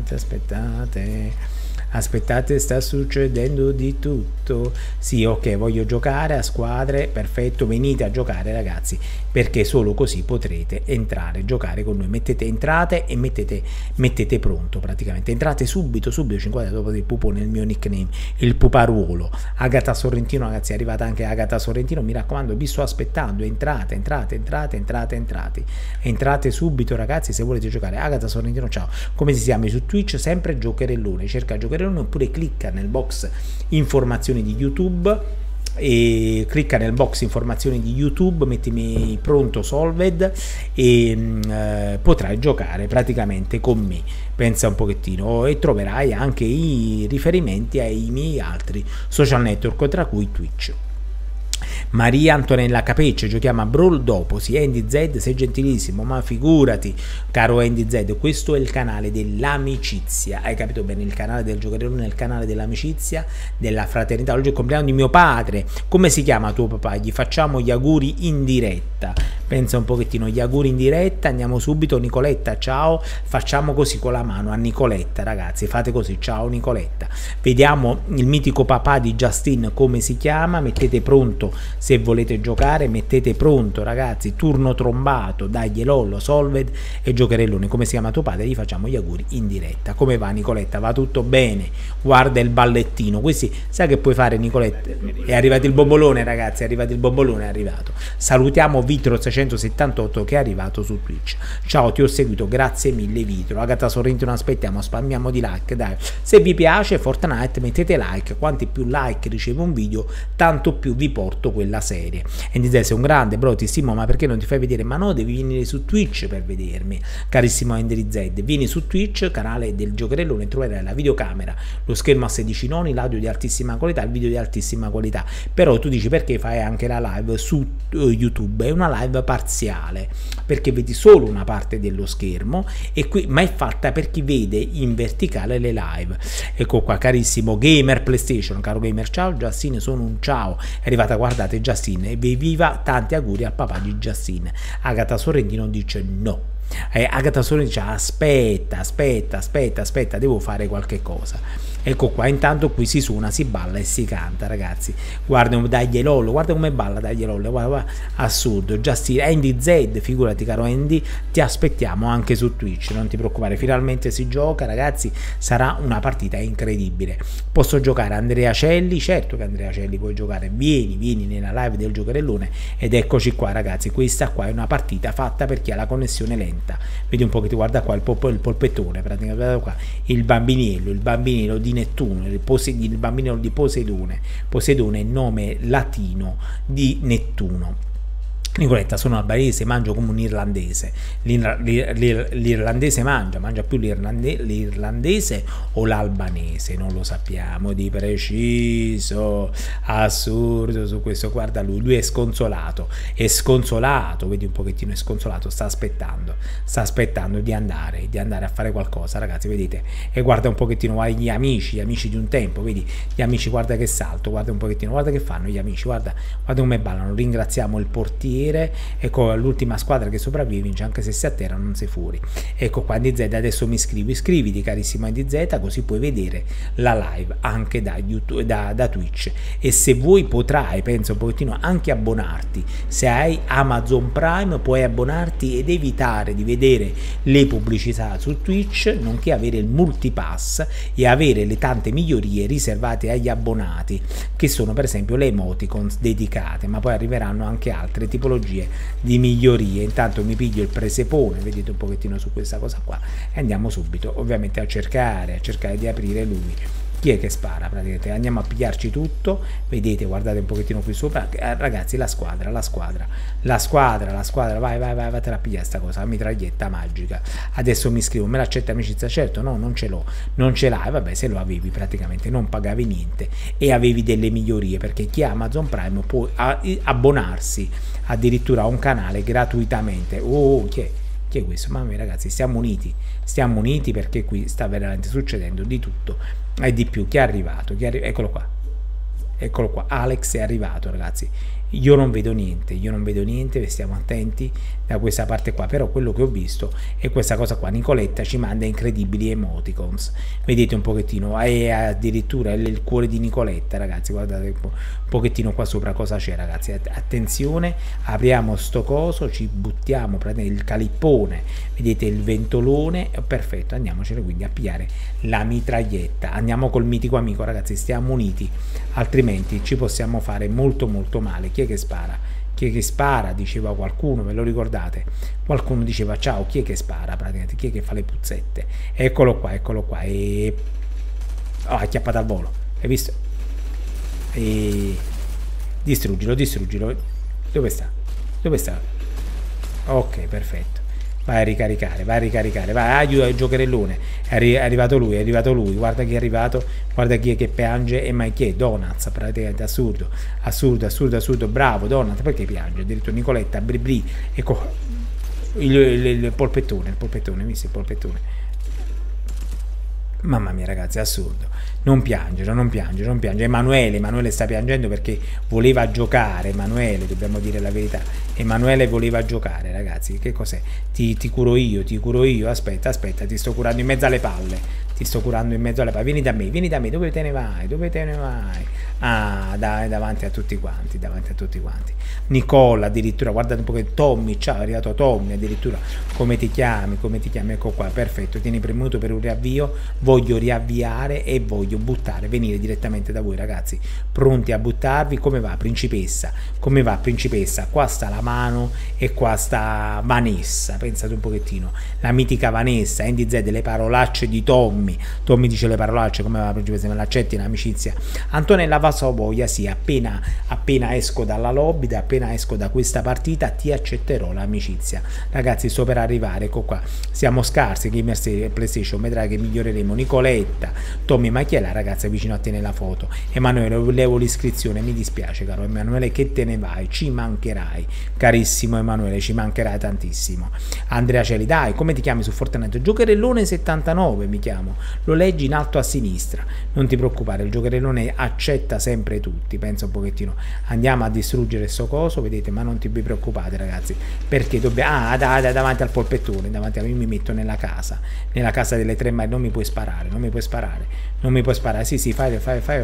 sta succedendo di tutto. Sì, ok, voglio giocare a squadre, perfetto, venite a giocare ragazzi, perché solo così potrete entrare, giocare con noi. Entrate e mettete pronto, praticamente entrate subito 50 dopo il pupone, il mio nickname, il puparuolo. Agata Sorrentino, ragazzi, è arrivata anche Agata Sorrentino, mi raccomando, vi sto aspettando, entrate subito ragazzi, se volete giocare. Agata Sorrentino, ciao, come si chiama su Twitch? Sempre Giocherellone, cerca Giocherellone oppure clicca nel box informazioni di YouTube e clicca nel box informazioni di YouTube, mettimi pronto Solved e potrai giocare praticamente con me, pensa un pochettino, e troverai anche i riferimenti ai miei altri social network, tra cui Twitch. Maria Antonella Capecce, giochiamo a Brawl dopo. Sì, Andy Z, sei gentilissimo, ma figurati caro Andy Z, questo è il canale dell'amicizia, hai capito bene? Il canale del Giocherellone è il canale dell'amicizia, della fraternità. Oggi è il compleanno di mio padre. Come si chiama tuo papà? Gli facciamo gli auguri in diretta, pensa un pochettino, gli auguri in diretta. Andiamo subito. Nicoletta, ciao, facciamo così con la mano a Nicoletta, ragazzi, fate così, ciao Nicoletta. Vediamo il mitico papà di Justine come si chiama, mettete pronto se volete giocare, mettete pronto ragazzi, turno trombato, dagli Lollo, Solved e Giocherellone. Come si chiama tuo padre? Gli facciamo gli auguri in diretta. Come va Nicoletta? Va tutto bene? Guarda il ballettino, questi sai che puoi fare Nicoletta? È arrivato il bombolone ragazzi, è arrivato il bombolone, è arrivato. Salutiamo Vitro 678 che è arrivato su Twitch. Ciao, ti ho seguito, grazie mille Vitro. Agata Sorrentino, aspettiamo, spammiamo di like, dai. Se vi piace Fortnite mettete like, quanti più like ricevo un video tanto più vi porto quella serie. Andy Z, sei un grande bro, ti stimo, ma perché non ti fai vedere? Ma no, devi venire su Twitch per vedermi, carissimo Andy Z. Vieni su Twitch, canale del Giocherellone, troverai la videocamera, lo schermo a 16 noni, l'audio di altissima qualità, il video di altissima qualità. Però tu dici perché fai anche la live su YouTube? È una live parziale, perché vedi solo una parte dello schermo, e qui, ma è fatta per chi vede in verticale le live. Ecco qua, carissimo Gamer PlayStation, caro Gamer, ciao. Justine, sono un ciao, è arrivata, guardate Justine, e viva, tanti auguri al papà di Justine. Agata Sorrentino dice no. Agata Sorrentino dice aspetta, devo fare qualche cosa. Ecco qua, intanto qui si suona, si balla e si canta, ragazzi. Guarda Daglielollo, guarda come balla Daglielollo, guarda, assurdo. Andy Z, figurati caro Andy, ti aspettiamo anche su Twitch, non ti preoccupare, finalmente si gioca, ragazzi, sarà una partita incredibile. Posso giocare Andrea Celli? Certo che Andrea Celli puoi giocare, vieni nella live del Giocherellone, ed eccoci qua, ragazzi. Questa qua è una partita fatta per chi ha la connessione lenta. Vedi un po' che ti guarda qua il polpettone, praticamente qua, il bambinello di Nettuno, il bambinello di Poseidone. Poseidone è il nome latino di Nettuno. Nicoletta, sono albanese, mangio come un irlandese. L'irlandese mangia più l'irlandese o l'albanese? Non lo sappiamo di preciso. Assurdo su questo. Guarda lui è sconsolato, vedi un pochettino, è sconsolato, sta aspettando di andare a fare qualcosa, ragazzi, vedete? E guarda un pochettino gli amici di un tempo, vedi? Gli amici, guarda che salto, guarda un pochettino, guarda che fanno gli amici, guarda come ballano. Ringraziamo il portiere. Ecco l'ultima squadra che sopravvive vince, anche se si atterra non sei fuori. Ecco qua DZ, adesso mi iscriviti carissimo DZ, così puoi vedere la live anche da YouTube, da Twitch, e se vuoi potrai, penso un pochettino, anche abbonarti. Se hai Amazon Prime puoi abbonarti ed evitare di vedere le pubblicità su Twitch, nonché avere il multipass e avere le tante migliorie riservate agli abbonati, che sono per esempio le emoticons dedicate, ma poi arriveranno anche altre tipologie di migliorie. Intanto mi piglio il presepone, vedete un pochettino su questa cosa qua, e andiamo subito ovviamente a cercare di aprire lui. Chi è che spara? Praticamente andiamo a pigliarci tutto, vedete, guardate un pochettino qui sopra, ragazzi, la squadra, vai, vattela a pigliare sta cosa, la mitraglietta magica. Adesso mi scrivo, me l'accetta amicizia? Certo, no, non ce l'hai, vabbè, se lo avevi praticamente non pagavi niente e avevi delle migliorie, perché chi ha Amazon Prime può abbonarsi addirittura a un canale gratuitamente. Chi è questo? Mamma mia, ragazzi, stiamo uniti perché qui sta veramente succedendo di tutto e di più. Chi è arrivato? Eccolo qua, Alex è arrivato, ragazzi. Io non vedo niente, stiamo attenti da questa parte qua, però quello che ho visto è questa cosa qua. Nicoletta ci manda incredibili emoticons, vedete un pochettino, e addirittura il cuore di Nicoletta, ragazzi, guardate un pochettino qua sopra cosa c'è, ragazzi. Attenzione, apriamo sto coso, ci buttiamo, prendete il calippone, vedete il ventolone, perfetto, andiamocene quindi a pigliare la mitraglietta. Andiamo col mitico amico, ragazzi, stiamo uniti, altrimenti ci possiamo fare molto male. Chi è che spara? Diceva qualcuno, ve lo ricordate? Qualcuno diceva ciao, chi è che spara praticamente? Chi è che fa le puzzette? Eccolo qua, e ha chiappato al volo, hai visto? E distruggilo. Dove sta? Ok, perfetto. Vai a ricaricare, vai, aiuta il Giocherellone, è arrivato lui, guarda chi è arrivato, guarda chi è che piange, e ma chi è? Donuts, praticamente, assurdo, bravo Donuts, perché piange? Addirittura Nicoletta, bribri, ecco, il polpettone, visto il polpettone? Mamma mia, ragazzi, è assurdo. Non piangere. Emanuele sta piangendo perché voleva giocare. Emanuele, dobbiamo dire la verità. Emanuele voleva giocare, ragazzi. Che cos'è? Ti curo io. Aspetta, ti sto curando in mezzo alle palle. Vieni da me. Dove te ne vai? Ah, davanti a tutti quanti. Nicola, addirittura, guardate un po' che Tommy, ciao, è arrivato Tommy, addirittura. Come ti chiami? Ecco qua, perfetto. Tieni premuto per un riavvio. Voglio riavviare e voglio venire direttamente da voi, ragazzi, pronti a buttarvi. Come va principessa? Qua sta la mano e qua sta Vanessa, pensate un pochettino, la mitica Vanessa. Andy Z, le parolacce di Tommy dice le parolacce. Come va principessa, me l'accetti l'amicizia? Antonella Vasovoia, sì, appena esco dalla lobby, appena esco da questa partita ti accetterò l'amicizia, ragazzi. Sto per arrivare, ecco qua, siamo scarsi gamers PlayStation, vedrai che miglioreremo. Nicoletta, Tommy, ma chi è la ragazza vicino a te nella foto? Emanuele, levo l'iscrizione, mi dispiace caro Emanuele che te ne vai, ci mancherai carissimo Emanuele, ci mancherai tantissimo. Andrea Celi, dai, come ti chiami su Fortnite? Giocherellone 79 mi chiamo, lo leggi in alto a sinistra, non ti preoccupare, il Giocherellone accetta aiuta sempre tutti. Pensa un pochettino, andiamo a distruggere sto coso, vedete, ma non ti preoccupate ragazzi, perché dobbiamo, davanti al polpettone, davanti a me mi metto nella casa delle tre, ma non mi puoi sparare, non mi puoi sparare, sì, fai,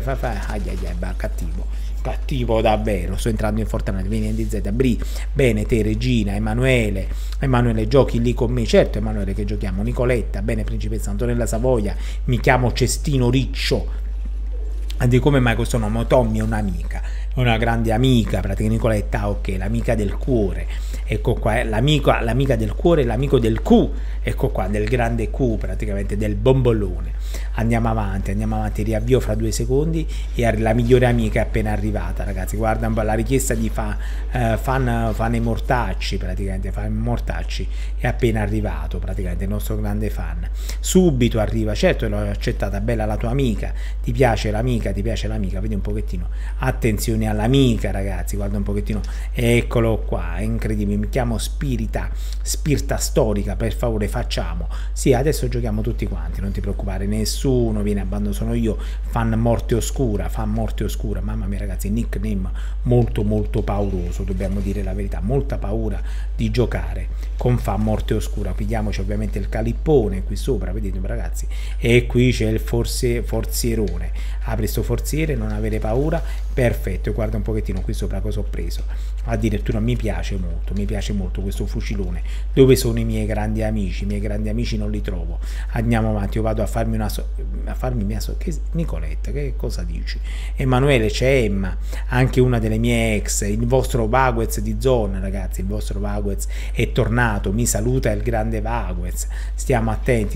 cattivo davvero. Sto entrando in Fortnite, vieni in DZ, Bri, bene te Regina, Emanuele giochi lì con me, certo Emanuele che giochiamo, Nicoletta, bene principessa, Antonella Savoia, mi chiamo Cestino Riccio, di come mai questo nome? Tommy è un'amica, è una grande amica, praticamente Nicoletta, ok, l'amica del cuore, ecco qua, l'amica del cuore, l'amico del Q, ecco qua, del grande Q, praticamente del bombolone. Andiamo avanti, riavvio fra 2 secondi e la migliore amica è appena arrivata, ragazzi, guarda un po' la richiesta di fan mortacci, praticamente, fan mortacci è appena arrivato, praticamente, il nostro grande fan, subito arriva, certo l'ho accettata, bella la tua amica, ti piace l'amica, vedi un pochettino, attenzione all'amica ragazzi, guarda un pochettino, eccolo qua, è incredibile, mi chiamo Spirita Storica, per favore facciamo, sì adesso giochiamo tutti quanti, non ti preoccupare, nessuno viene abbandonato, sono io, fan morte oscura, mamma mia ragazzi, nickname molto pauroso, dobbiamo dire la verità, molta paura di giocare con fan morte oscura. Pigliamoci ovviamente il calippone qui sopra, vedete ragazzi, e qui c'è il forzierone, apri sto forziere, non avere paura, perfetto, guarda un pochettino qui sopra cosa ho preso, addirittura mi piace molto questo fucilone. Dove sono i miei grandi amici? I miei grandi amici non li trovo. Andiamo avanti, io vado a farmi Nicoletta, che cosa dici? Emanuele, c'è Emma, anche una delle mie ex, il vostro Vaguez di zona ragazzi, il vostro Vaguez è tornato, mi saluta il grande Vaguez, stiamo attenti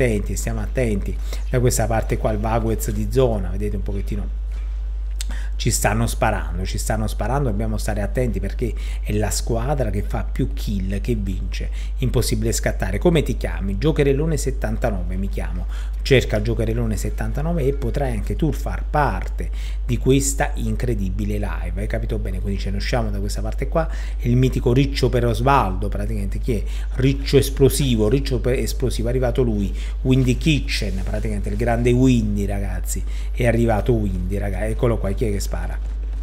da questa parte qua, il Vaguez di zona, vedete un pochettino, ci stanno sparando, dobbiamo stare attenti perché è la squadra che fa più kill che vince, impossibile scattare. Come ti chiami? Giocherellone 79 mi chiamo, cerca Giocherellone 79 e potrai anche tu far parte di questa incredibile live, hai capito bene? Quindi ce ne usciamo da questa parte qua, il mitico Riccio per Osvaldo, praticamente chi è? Riccio esplosivo, è arrivato lui, Windy Kitchen, praticamente il grande Windy ragazzi, è arrivato Windy ragazzi, eccolo qua, chi è che spara?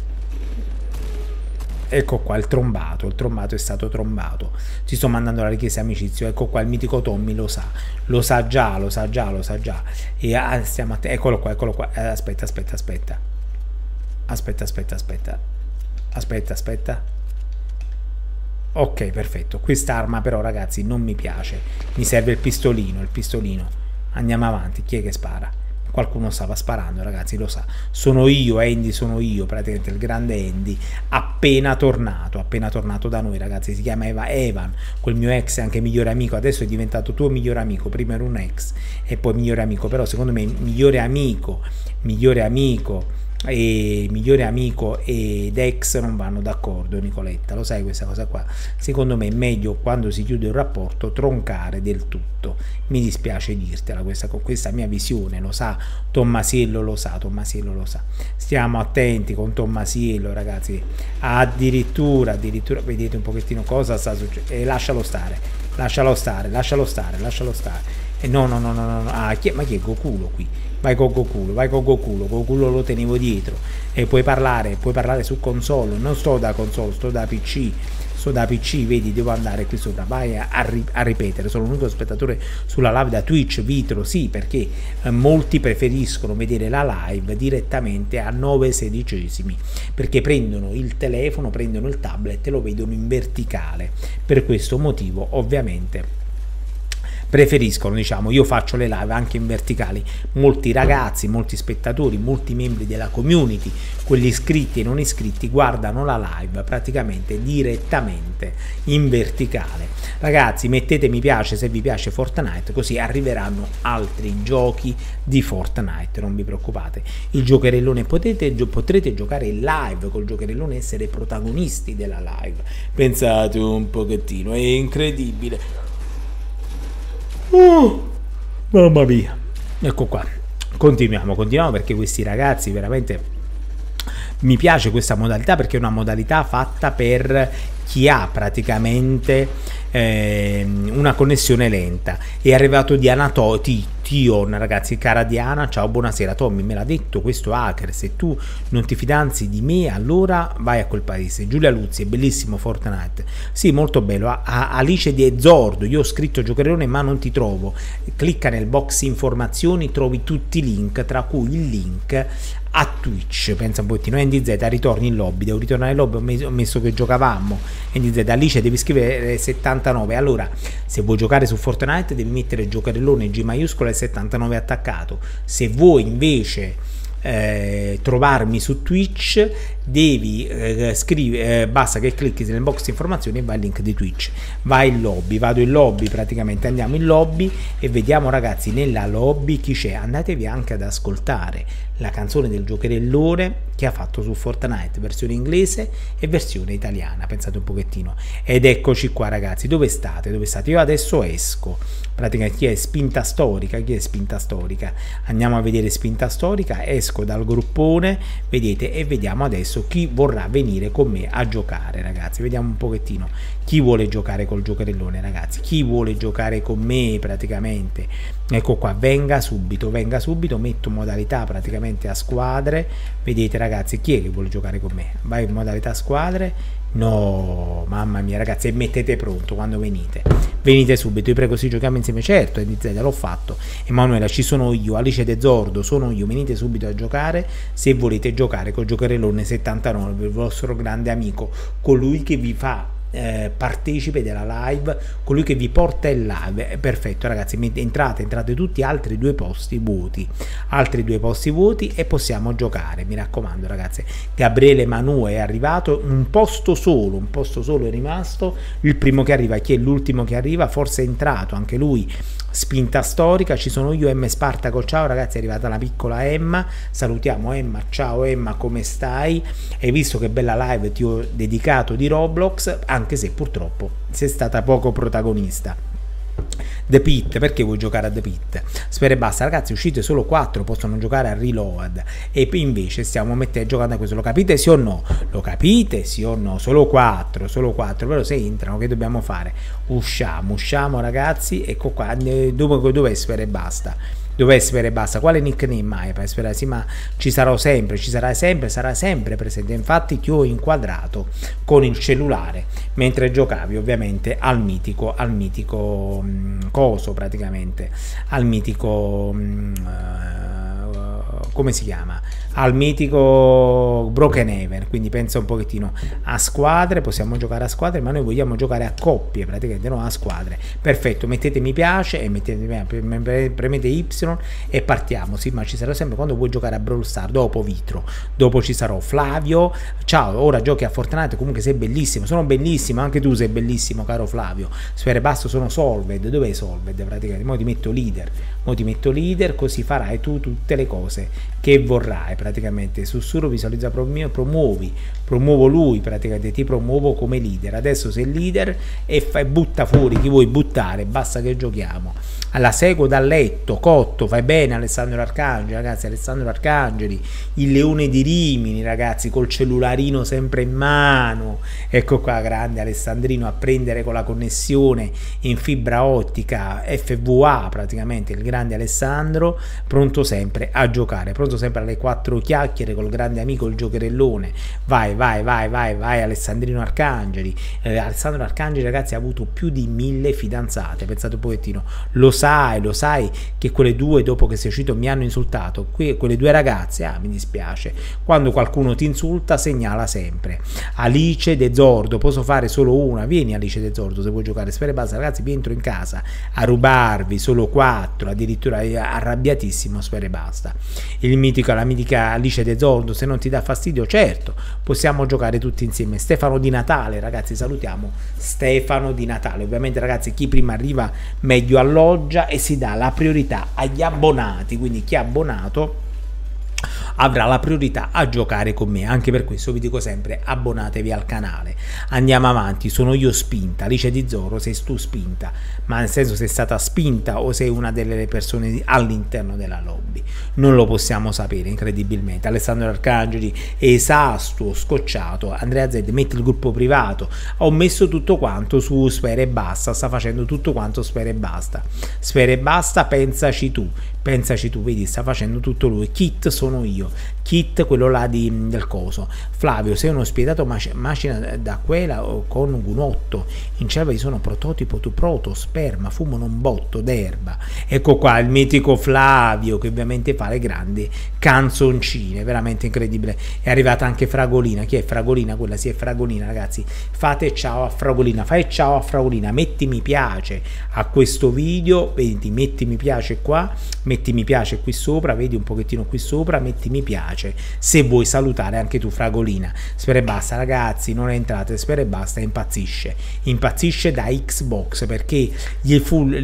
Ecco qua il trombato è stato trombato, ti sto mandando la richiesta amicizio, ecco qua il mitico Tommy lo sa già, e stiamo attenti, eccolo qua, aspetta, ok perfetto, quest'arma però ragazzi non mi piace, mi serve il pistolino, andiamo avanti, chi è che spara? Qualcuno stava sparando ragazzi, lo sa, sono io Andy, praticamente il grande Andy, appena tornato da noi ragazzi, si chiama Evan, quel mio ex e anche migliore amico, adesso è diventato tuo migliore amico, prima era un ex e poi migliore amico, però secondo me migliore amico ed ex non vanno d'accordo, Nicoletta, lo sai questa cosa qua, secondo me è meglio quando si chiude un rapporto troncare del tutto, mi dispiace dirtela questa mia visione, lo sa Tommasiello, lo sa, stiamo attenti con Tommasiello ragazzi, addirittura vedete un pochettino cosa sta succedendo, e lascialo stare, e no, ma chi è Gokulo qui? Vai con Gokulo lo tenevo dietro, e puoi parlare su console, non sto da console, sto da PC, vedi, devo andare qui sopra, vai a ripetere, sono l'unico spettatore sulla live da Twitch, Vitro, sì, perché molti preferiscono vedere la live direttamente a 9/16, perché prendono il telefono, prendono il tablet e lo vedono in verticale, per questo motivo ovviamente preferiscono, diciamo, io faccio le live anche in verticali, molti ragazzi, molti spettatori, molti membri della community, quelli iscritti e non iscritti, guardano la live praticamente direttamente in verticale. Ragazzi, mettete mi piace se vi piace Fortnite, così arriveranno altri giochi di Fortnite, non vi preoccupate. Il giocherellone potrete giocare live col giocherellone, essere protagonisti della live, pensate un pochettino, è incredibile. Mamma mia, ecco qua, continuiamo perché questi ragazzi veramente mi piace questa modalità, perché è una modalità fatta per chi ha praticamente una connessione lenta. È arrivato Diana Tion, ragazzi, cara Diana, ciao, buonasera. Tommy me l'ha detto questo hacker, se tu non ti fidanzi di me allora vai a quel paese. Giulia Luzzi, è bellissimo Fortnite, sì, molto bello. Alice di Ezzordo, io ho scritto giocherone ma non ti trovo, clicca nel box informazioni, trovi tutti i link, tra cui il link a Twitch. Pensa un pochettino. NDZ, ritorni in lobby, devo ritornare in lobby, ho messo che giocavamo. NDZ, Alice devi scrivere 79. Allora, se vuoi giocare su Fortnite devi mettere giocherellone G maiuscola e 79 attaccato. Se vuoi invece trovarmi su Twitch devi scrivere, basta che clicchi nel box informazioni e vai al link di Twitch, vai in lobby, vado in lobby, praticamente andiamo in lobby e vediamo, ragazzi, nella lobby chi c'è. Andatevi anche ad ascoltare la canzone del giocherellone che ha fatto su Fortnite, versione inglese e versione italiana, pensate un pochettino. Ed eccoci qua, ragazzi, dove state? Dove state? Io adesso esco, praticamente. Chi è Spinta Storica? Chi è Spinta Storica? Andiamo a vedere Spinta Storica, esco dal gruppone, vedete, e vediamo adesso chi vorrà venire con me a giocare, ragazzi. Vediamo un pochettino chi vuole giocare col giocherellone, ragazzi, chi vuole giocare con me praticamente. Ecco qua, venga subito, metto modalità praticamente a squadre, vedete, ragazzi, chi è che vuole giocare con me? Vai in modalità squadre. No, mamma mia, ragazzi, e mettete pronto quando venite subito, vi prego, sì, giochiamo insieme. Certo, l'ho fatto. Emanuela, ci sono io. Alice De Zordo, sono io, venite subito a giocare se volete giocare col giocherellone 79, il vostro grande amico, colui che vi fa partecipe della live, colui che vi porta in live. Perfetto, ragazzi, entrate tutti, altri due posti vuoti e possiamo giocare, mi raccomando, ragazzi. Gabriele Manu è arrivato, un posto solo è rimasto, il primo che arriva. Chi è l'ultimo che arriva? Forse è entrato anche lui. Spinta Storica, ci sono io, M Spartaco, ciao ragazzi, è arrivata la piccola Emma, salutiamo Emma, ciao Emma, come stai? Hai visto che bella live ti ho dedicato di Roblox, anche se purtroppo sei stata poco protagonista. The Pit, perché vuoi giocare a The Pit? Spera e basta, ragazzi, uscite solo 4, possono giocare a Reload e invece stiamo giocando a questo. Lo capite sì o no? Lo capite sì o no? Solo 4, però se entrano che dobbiamo fare? Usciamo, ragazzi. Ecco qua, dove Spera e basta? Dov'è Spera e basta? Quale nickname hai per Spera? Sì, ma ci sarà sempre, sarà sempre presente. Infatti ti ho inquadrato con il cellulare mentre giocavi ovviamente al mitico coso, praticamente al mitico come si chiama? Al mitico Broken Haven. Quindi pensa un pochettino a squadre, possiamo giocare a squadre, ma noi vogliamo giocare a coppie, praticamente, no a squadre. Perfetto, mettete mi piace e premete Y e partiamo. Sì, ma ci sarà sempre quando vuoi giocare a Brawl Stars, dopo Vitro, dopo ci sarò Flavio. Ciao, ora giochi a Fortnite, comunque sei bellissimo, sono bellissimo, anche tu sei bellissimo, caro Flavio. Spera e basta, sono Solved. Dov'è Solved? Praticamente mo ti metto leader, così farai tu tutte le cose che vorrai, praticamente. Sussurro, visualizza, promuovo lui, praticamente ti promuovo come leader. Adesso sei leader e butta fuori chi vuoi buttare, basta che giochiamo. Alla seguo dal letto, cotto, fai bene Alessandro Arcangeli, ragazzi. Alessandro Arcangeli, il leone di Rimini, ragazzi, col cellularino sempre in mano. Ecco qua, grande Alessandrino, a prendere con la connessione in fibra ottica FVA, praticamente, il grande Alessandro, pronto sempre a giocare, pronto sempre alle 4 chiacchiere col grande amico il giocherellone. Vai Alessandrino Arcangeli. Alessandro Arcangeli, ragazzi, ha avuto più di 1000 fidanzate, pensate un pochettino. Lo sai che quelle due, dopo che sei uscito, mi hanno insultato. Quelle due ragazze, mi dispiace, quando qualcuno ti insulta segnala sempre. Alice De Zordo, posso fare solo una? Vieni Alice De Zordo se vuoi giocare. Spera e basta, ragazzi, vi entro in casa a rubarvi solo 4, addirittura arrabbiatissimo. Spera e basta. La mitica Alice De Zordo, se non ti dà fastidio, certo, possiamo giocare tutti insieme. Stefano Di Natale, ragazzi, salutiamo Stefano Di Natale. Ovviamente, ragazzi, chi prima arriva meglio alloggia e si dà la priorità agli abbonati, quindi chi è abbonato avrà la priorità a giocare con me. Anche per questo vi dico sempre, abbonatevi al canale. Andiamo avanti, sono io spinta. Alice Di Zorro, sei tu spinta, ma nel senso sei stata spinta o sei una delle persone all'interno della lobby? non lo possiamo sapere, incredibilmente. Alessandro Arcangeli, esausto, scocciato. Andrea Z, metti il gruppo privato, ho messo tutto quanto su Sfera e Basta, sta facendo tutto quanto Sfera e Basta. Sfera e Basta, pensaci tu, vedi, sta facendo tutto lui. Kit sono io, Kit quello là del coso. Flavio, sei uno spietato, macina da quella con un gunotto, in cerva ci sono prototipo tu proto, sperma, fumano un botto d'erba. Ecco qua il mitico Flavio, che ovviamente fa le grandi canzoncine, veramente incredibile. È arrivata anche Fragolina. Chi è Fragolina? Quella sì, è Fragolina, ragazzi. Fate ciao a Fragolina, fai ciao a Fragolina, metti mi piace a questo video, vedi, metti mi piace qua, metti mi piace qui sopra, vedi un pochettino qui sopra, metti mi piace se vuoi salutare anche tu Fragolina. Sfera e Basta, ragazzi, non entrate, Sfera e Basta impazzisce da Xbox, perché gli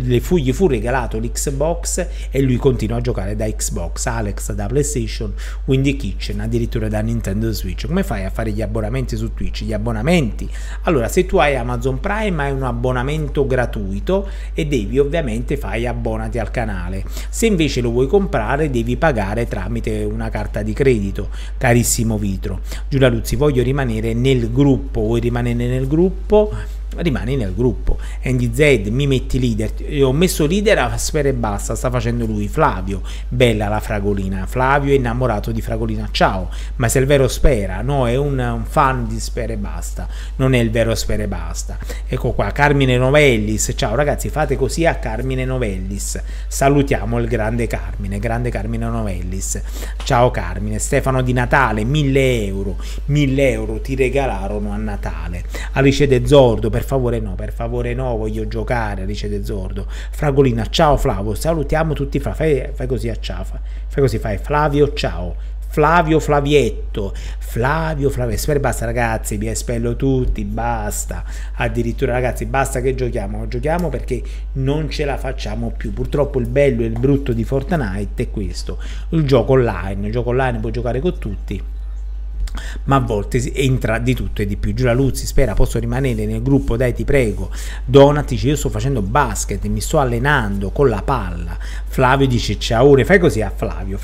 fu regalato l'Xbox e lui continua a giocare da Xbox, Alex da PlayStation, Windy Kitchen addirittura da Nintendo Switch. Come fai a fare gli abbonamenti su Twitch? Gli abbonamenti, allora, se tu hai Amazon Prime hai un abbonamento gratuito e devi ovviamente fai abbonati al canale. Se invece lo vuoi comprare devi pagare tramite una carta di credito, carissimo Vitro. Giulia Luzzi, voglio rimanere nel gruppo, vuoi rimanere nel gruppo? Rimani nel gruppo. Andy Z, mi metti leader. Io ho messo leader a Sfera e Basta, sta facendo lui. Flavio, bella la Fragolina. Flavio è innamorato di Fragolina, ciao. Ma se è il vero Sfera? No, è un fan di Sfera e Basta, non è il vero Sfera e Basta. Ecco qua, Carmine Novellis, ciao ragazzi, fate così a Carmine Novellis, salutiamo il grande Carmine Novellis, ciao Carmine. Stefano Di Natale, 1000 euro, 1000 euro ti regalarono a Natale. Alice De Zordo, per favore no, voglio giocare. Alice De Zordo. Fragolina, ciao Flavio, salutiamo tutti. Fai così a ciao, fai così, fai Flavio, ciao Flavio, Flavietto, Flavio, Sfera e Basta, ragazzi, vi espello tutti, basta, addirittura ragazzi, basta che giochiamo perché non ce la facciamo più. Purtroppo il bello e il brutto di Fortnite è questo, il gioco online puoi giocare con tutti, ma a volte entra di tutto e di più. Giulia Luzzi, spera posso rimanere nel gruppo, dai ti prego. Donat dice io sto facendo basket, mi sto allenando con la palla. Flavio dice ciao, fai così a Flavio,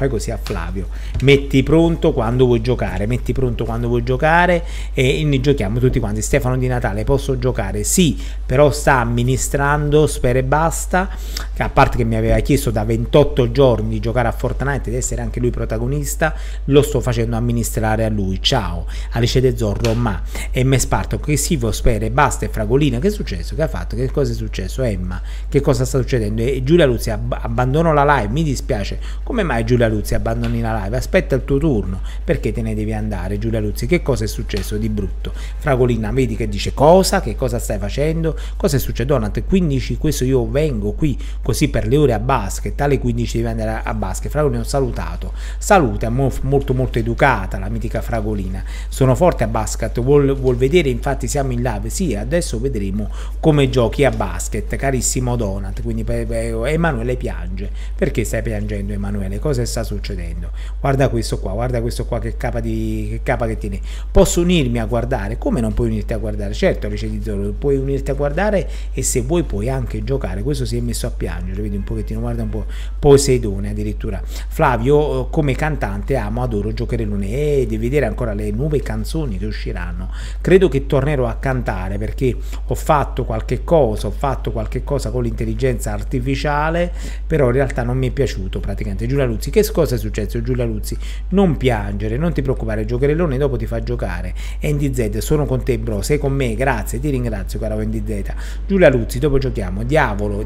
metti pronto quando vuoi giocare, e ne giochiamo tutti quanti. Stefano Di Natale, posso giocare? Sì, però sta amministrando Sfera e Basta, che a parte che mi aveva chiesto da 28 giorni di giocare a Fortnite ed essere anche lui protagonista, lo sto facendo amministrare a lui. Ciao. Alice De Zorro, ma M Sparto, che Sivo, Sfera e Basta e Fragolina, che è successo? Che ha fatto? Che cosa è successo? Emma, che cosa sta succedendo? E Giulia Luzzi, abbandono la live, mi dispiace. Come mai Giulia Luzzi abbandoni la live? Aspetta il tuo turno, perché te ne devi andare Giulia Luzzi? Che cosa è successo di brutto? Fragolina, vedi che dice cosa? Che cosa stai facendo? Cosa è successo? Donat, 15, questo io vengo qui così per le ore a basket, alle 15 devi andare a basket. Fragolina, ho salutato, saluta, molto educata la mitica Fragolina. Sono forte a basket, vuol vedere, infatti siamo in live, sì, adesso vedremo come giochi a basket, carissimo Donat. Quindi Emanuele piange. Perché stai piangendo, Emanuele? Cosa sta succedendo? Guarda questo qua che capa che tiene. Posso unirmi a guardare? Come non puoi unirti a guardare? Certo, Alice Di Zorro, puoi unirti a guardare e se vuoi puoi anche giocare. Questo si è messo a piangere, vedi un pochettino, guarda un po', Poseidone addirittura. Flavio, come cantante amo, adoro Giocherellone, e devi vedere ancora le nuove canzoni che usciranno. Credo che tornerò a cantare perché ho fatto qualche cosa con l'intelligenza artificiale, però in realtà non mi è piaciuto praticamente. Giulia Luzzi, che cosa è successo? Giulia Luzzi, non piangere, non ti preoccupare, Giocherellone dopo ti fa giocare. Andy Z, sono con te bro, sei con me, grazie, ti ringrazio caro Andy Z. Giulia Luzzi, dopo giochiamo. Diavolo,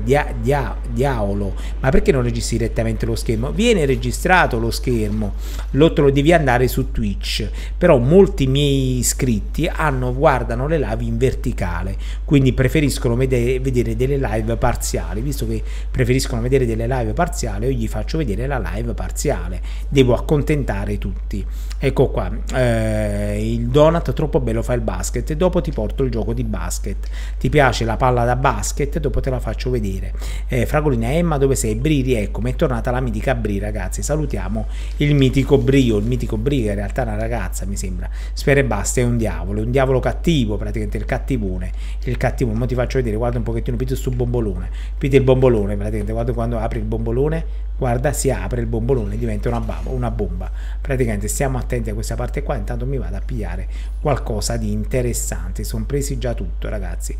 ma perché non registri direttamente lo schermo? Viene registrato lo schermo, te lo devi andare su Twitch, però molti miei iscritti guardano le live in verticale, quindi preferiscono vedere delle live parziali. Visto che preferiscono vedere delle live parziali, io gli faccio vedere la live parziale, devo accontentare tutti. Ecco qua, il Donat troppo bello, fa il basket e dopo ti porto il gioco di basket. Ti piace la palla da basket? Dopo te la faccio vedere. Fragolina, Emma dove sei? Bri, rieccomi, è tornata la mitica Bri, ragazzi, salutiamo il mitico Brio, in realtà è una ragazza ragazza, mi sembra. Sfera e basta, è un diavolo cattivo, praticamente il cattivone. Il cattivo, mo ti faccio vedere, guarda un pochettino, pite sul bombolone. Pite il bombolone, praticamente, guarda quando apri il bombolone, guarda, si apre il bombolone, diventa una bomba. Praticamente stiamo attenti a questa parte qua, intanto mi vado a pigliare qualcosa di interessante. Sono presi già tutto, ragazzi.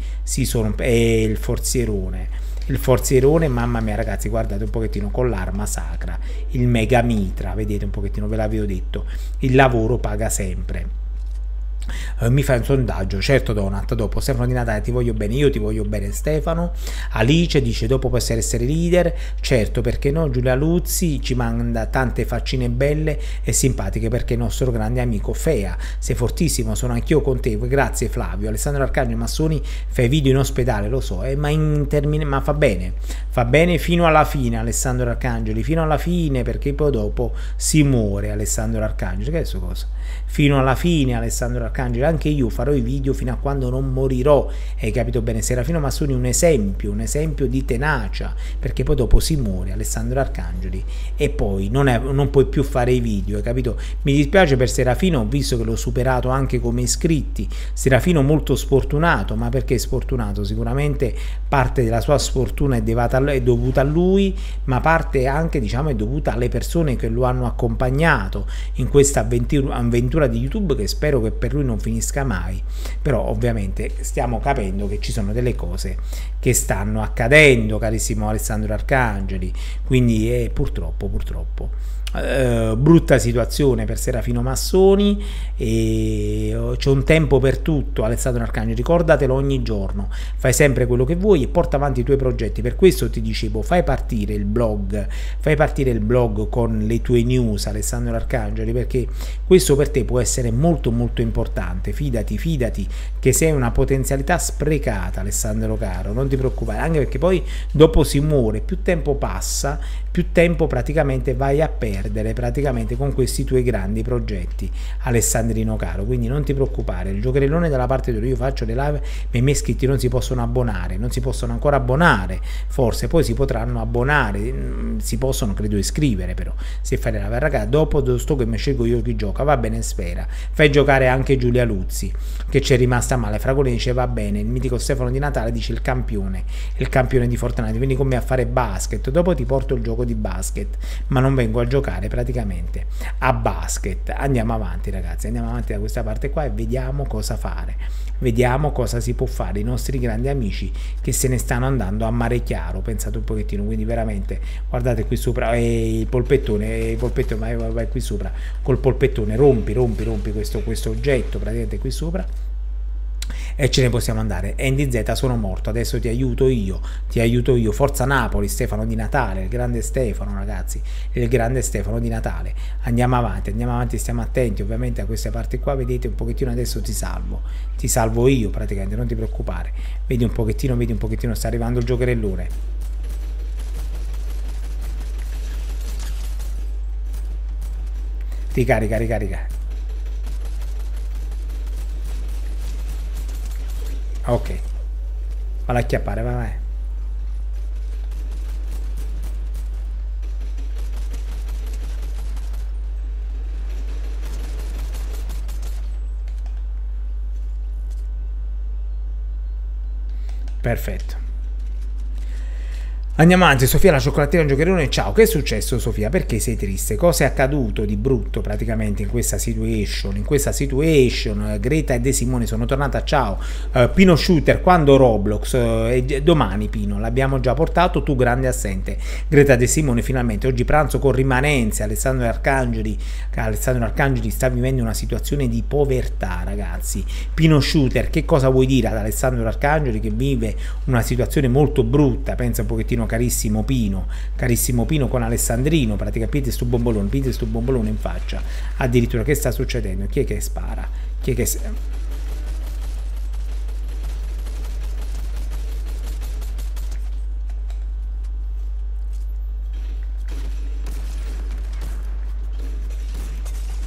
Il forzierone, mamma mia ragazzi, guardate un pochettino con l'arma sacra, il mega mitra, vedete un pochettino, ve l'avevo detto, il lavoro paga sempre. Mi fai un sondaggio, certo Donat, dopo Stefano di Natale ti voglio bene, io ti voglio bene Stefano. Alice dice dopo può essere leader, certo perché no. Giulia Luzzi ci manda tante faccine belle e simpatiche perché il nostro grande amico Fea, sei fortissimo, sono anch'io con te, grazie Flavio. Alessandro Arcangelo Massoni fai video in ospedale, lo so, ma fa bene fino alla fine Alessandro Arcangeli, fino alla fine perché poi dopo si muore Alessandro Arcangeli, che è questo cosa? Fino alla fine Alessandro Arcangeli, anche io farò i video fino a quando non morirò, hai capito bene? Serafino Massoni un esempio di tenacia, perché poi dopo si muore Alessandro Arcangeli e poi non puoi più fare i video, hai capito? Mi dispiace per Serafino, visto che l'ho superato anche come iscritti. Serafino molto sfortunato, ma perché sfortunato? Sicuramente parte della sua sfortuna è dovuta a lui, ma parte anche, diciamo, è dovuta alle persone che lo hanno accompagnato in questa avventura di YouTube, che spero che per lui non finisca mai. Però ovviamente stiamo capendo che ci sono delle cose che stanno accadendo, carissimo Alessandro Arcangeli, quindi purtroppo brutta situazione per Serafino Massoni, e c'è un tempo per tutto. Alessandro Arcangeli, ricordatelo ogni giorno, fai sempre quello che vuoi e porta avanti i tuoi progetti. Per questo ti dicevo, fai partire il blog con le tue news, Alessandro Arcangeli, perché questo per te può essere molto importante. Fidati che sei una potenzialità sprecata, Alessandro caro, non ti preoccupare, anche perché poi dopo si muore, più tempo passa, più tempo praticamente vai a perdere praticamente con questi tuoi grandi progetti, Alessandrino caro, quindi non ti preoccupare. Il giocherellone dalla parte dove io faccio le live, i miei iscritti non si possono abbonare, non si possono ancora abbonare, forse poi si potranno abbonare, si possono credo iscrivere, però se fai la raga, dopo sto che mi scelgo io chi gioca, va bene Sfera, fai giocare anche Giulia Luzzi che c'è rimasta male. Fragolini dice va bene, il mitico Stefano di Natale dice il campione di Fortnite, vieni con me a fare basket, dopo ti porto il gioco di basket, ma non vengo a giocare praticamente a basket. Andiamo avanti ragazzi, andiamo avanti da questa parte qua e vediamo cosa fare, vediamo cosa si può fare. I nostri grandi amici che se ne stanno andando a Mare Chiaro, pensate un pochettino, quindi veramente guardate qui sopra il polpettone, vai qui sopra col polpettone, rompi questo oggetto praticamente qui sopra e ce ne possiamo andare. Andy Z, sono morto, adesso ti aiuto io, forza Napoli, Stefano di Natale, il grande Stefano ragazzi, il grande Stefano di Natale. Andiamo avanti, stiamo attenti ovviamente a queste parti qua, vedete un pochettino, adesso ti salvo io praticamente, non ti preoccupare, vedi un pochettino, sta arrivando il giocherellone. Ricarica. Ok, vado a chiappare, vai. Perfetto. Andiamo avanti. Sofia la cioccolattina giocherone, ciao, che è successo Sofia? Perché sei triste? Cosa è accaduto di brutto praticamente in questa situation? Greta e De Simone sono tornata, ciao. Pino Shooter, quando Roblox? Domani Pino, l'abbiamo già portato, tu grande assente. Greta De Simone finalmente, oggi pranzo con rimanenze. Alessandro Arcangeli sta vivendo una situazione di povertà ragazzi. Pino Shooter, che cosa vuoi dire ad Alessandro Arcangeli che vive una situazione molto brutta? Pensa un pochettino carissimo Pino con Alessandrino, praticamente pite sto bombolone in faccia, addirittura. Che sta succedendo? Chi è che spara?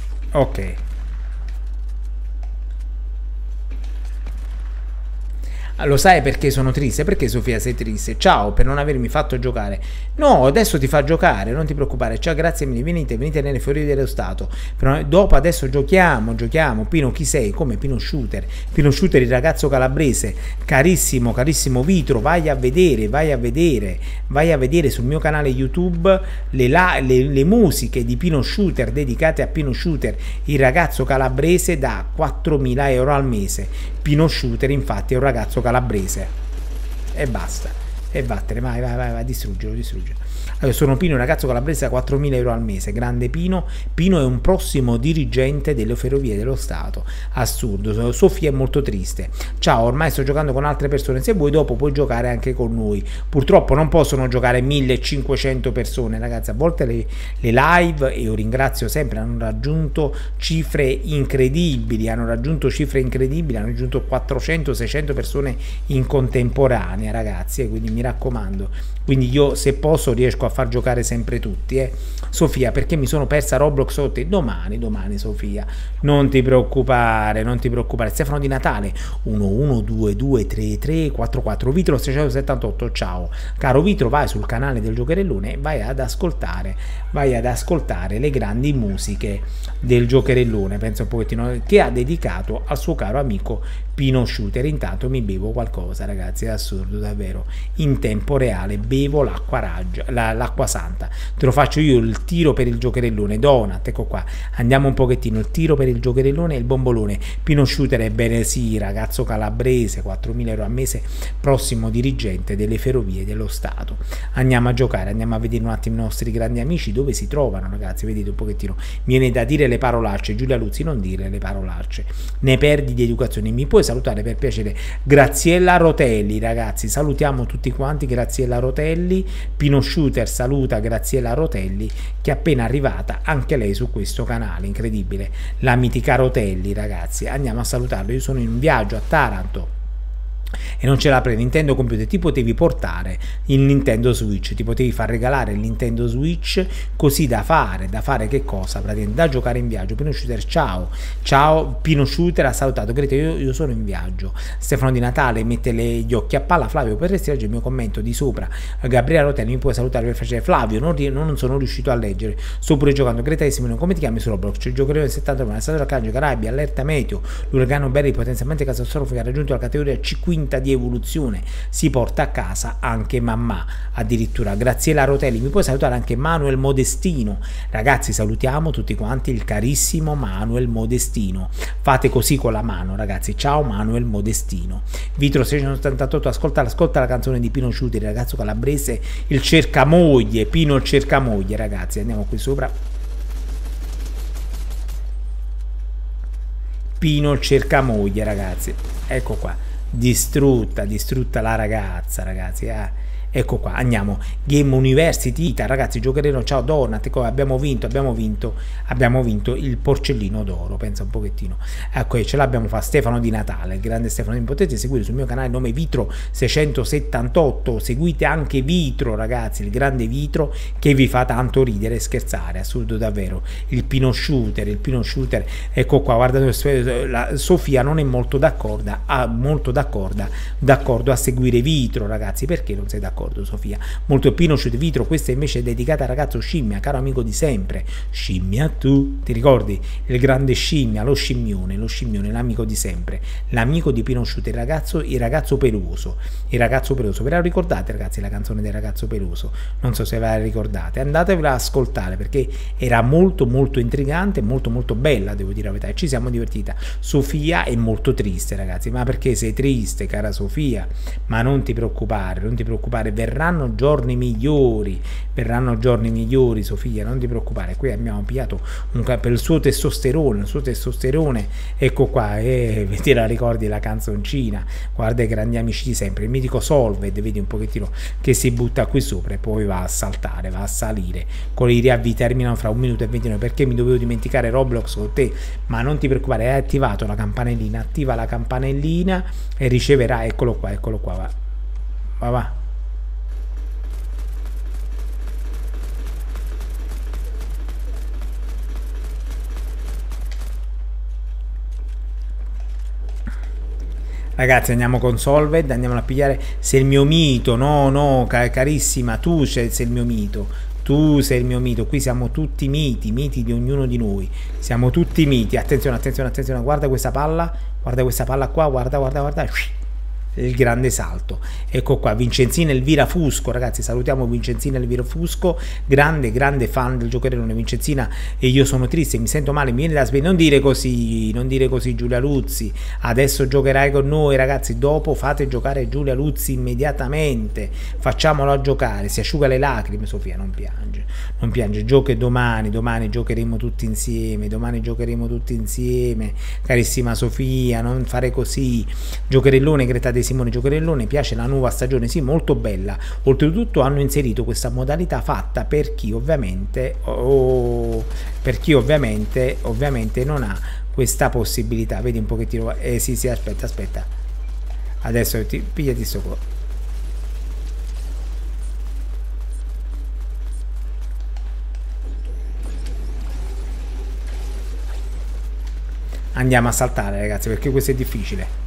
Ok, Lo sai perché sono triste? Perché Sofia sei triste? Ciao, per non avermi fatto giocare. No, adesso ti fa giocare, non ti preoccupare. Ciao, grazie mille, venite nelle fuori dello stato. Però dopo adesso giochiamo. Pino, chi sei? Come Pino Shooter? Pino Shooter, il ragazzo calabrese. Carissimo Vitro, vai a vedere sul mio canale YouTube le musiche di Pino Shooter dedicate a Pino Shooter, il ragazzo calabrese da 4.000 euro al mese. Pino Shooter infatti è un ragazzo calabrese e basta, e vattene, vai, distruggilo. Allora, sono Pino, un ragazzo calabrese da 4.000 euro al mese, grande Pino è un prossimo dirigente delle ferrovie dello Stato, assurdo. Sofia è molto triste, ciao, ormai sto giocando con altre persone, se vuoi dopo puoi giocare anche con noi, purtroppo non possono giocare 1.500 persone, ragazzi, a volte le live, e io ringrazio sempre, hanno raggiunto cifre incredibili, hanno raggiunto 400-600 persone in contemporanea, ragazzi, e quindi mi raccomando, quindi io se posso riesco a far giocare sempre tutti, Sofia, perché mi sono persa Roblox o te? Domani Sofia, non ti preoccupare. Stefano Di Natale 11223344 Vitro 678, ciao caro Vitro, vai sul canale del Giocherellone e vai ad ascoltare le grandi musiche del Giocherellone, penso un pochettino, che ha dedicato al suo caro amico Pino Shooter. Intanto mi bevo qualcosa, ragazzi, è assurdo davvero, in tempo reale bevo l'acqua santa, te lo faccio io il tiro per il Giocherellone. Donat, ecco qua, andiamo un pochettino, il tiro per il Giocherellone e il bombolone. Pino Shooter, ebbene sì, ragazzo calabrese, 4.000 euro al mese, prossimo dirigente delle ferrovie dello Stato. Andiamo a giocare, andiamo a vedere un attimo i nostri grandi amici dove si trovano, ragazzi, vedete un pochettino, viene da dire le parolacce, Giulia Luzzi, non dire le parolacce, ne perdi di educazione. Mi puoi salutare per piacere Graziella Rotelli, ragazzi, salutiamo tutti quanti Graziella Rotelli. Pino Shooter saluta Graziella Rotelli, che è appena arrivata anche lei su questo canale, incredibile, la mitica Rotelli, ragazzi, andiamo a salutarlo. Io sono in un viaggio a Taranto e non ce l'ha per Nintendo Computer, ti potevi portare il Nintendo Switch, ti potevi far regalare il Nintendo Switch, così da fare che cosa? Praticamente da giocare in viaggio. Pino Shooter, ciao Pino Shooter ha salutato Greta, io sono in viaggio. Stefano Di Natale mette gli occhi a palla. Flavio, potresti leggere il mio commento di sopra? Gabriele Rotelli, mi puoi salutare per facile? Flavio, non sono riuscito a leggere, sto pure giocando. Greta e Simone, come ti chiami su Roblox? Il Giocherellone 71, è stato Arcangelo, Caraibi, allerta meteo, l'uragano Barry potenzialmente catastrofico ha raggiunto la categoria C5 di evoluzione, si porta a casa anche mamma, addirittura. Graziella Rotelli, mi puoi salutare anche Manuel Modestino, ragazzi, salutiamo tutti quanti il carissimo Manuel Modestino, fate così con la mano, ragazzi, ciao Manuel Modestino. Vitro 688, ascolta la canzone di Pino Shooter, il ragazzo calabrese, il cercamoglie, Pino il cercamoglie, ragazzi, andiamo qui sopra, Pino il cercamoglie, ragazzi, ecco qua, distrutta la ragazza, ragazzi, ecco qua, andiamo. Game University, ragazzi, Giocherellone, ciao Donat, abbiamo vinto il porcellino d'oro, pensa un pochettino, ecco, ce l'abbiamo fatta. Stefano Di Natale, il grande Stefano, mi potete seguire sul mio canale, nome Vitro 678, seguite anche Vitro, ragazzi, il grande Vitro, che vi fa tanto ridere e scherzare, assurdo davvero. Il Pino Shooter, ecco qua, guardate, Sofia non è molto d'accordo a seguire Vitro, ragazzi, perché non sei d'accordo, Sofia? Molto. Pino Shooter, Vitro, questa invece è dedicata al ragazzo Scimmia, caro amico di sempre. Scimmia, tu ti ricordi il grande Scimmia, lo scimmione, l'amico di sempre, l'amico di Pino Shooter, il ragazzo peloso, ve la ricordate, ragazzi, la canzone del ragazzo peloso? Non so se ve la ricordate, andatevela ad ascoltare perché era molto intrigante, molto bella, devo dire la verità, e ci siamo divertita. Sofia è molto triste, ragazzi, ma perché sei triste, cara Sofia? Ma non ti preoccupare, verranno giorni migliori, Sofia, non ti preoccupare. Qui abbiamo pigliato per il suo testosterone, ecco qua, ti la ricordi la canzoncina? Guarda i grandi amici di sempre, il mitico Solved, vedi un pochettino che si butta qui sopra e poi va a salire, con i riavvi terminano fra 1 minuto e 29, perché mi dovevo dimenticare Roblox con te? Ma non ti preoccupare, hai attivato la campanellina, attiva la campanellina e riceverai, eccolo qua, va. Ragazzi, andiamo con Solved, andiamo a pigliare. Sei il mio mito, no, no, carissima, tu sei il mio mito. Tu sei il mio mito, qui siamo tutti miti, miti di ognuno di noi. Siamo tutti miti. Attenzione, attenzione, attenzione, guarda questa palla qua, guarda, guarda, guarda. Il grande salto. Ecco qua Vincenzina Elvira Fusco, ragazzi, salutiamo Vincenzina Elvira Fusco, grande grande fan del giocherellone. Vincenzina, e io sono triste, mi sento male, mi viene da sbagliare. Non dire così Giulia Luzzi, adesso giocherai con noi, ragazzi, dopo fate giocare Giulia Luzzi immediatamente, facciamola giocare, si asciuga le lacrime. Sofia non piange, non piange, gioca domani giocheremo tutti insieme, carissima Sofia, non fare così. Giocherellone, Greta De Simone, giocherellone, piace la nuova stagione, sì, molto bella. Oltretutto hanno inserito questa modalità fatta per chi ovviamente ovviamente non ha questa possibilità. Vedi un pochettino, sì, aspetta, adesso pigliati sto qua. Andiamo a saltare, ragazzi, perché questo è difficile.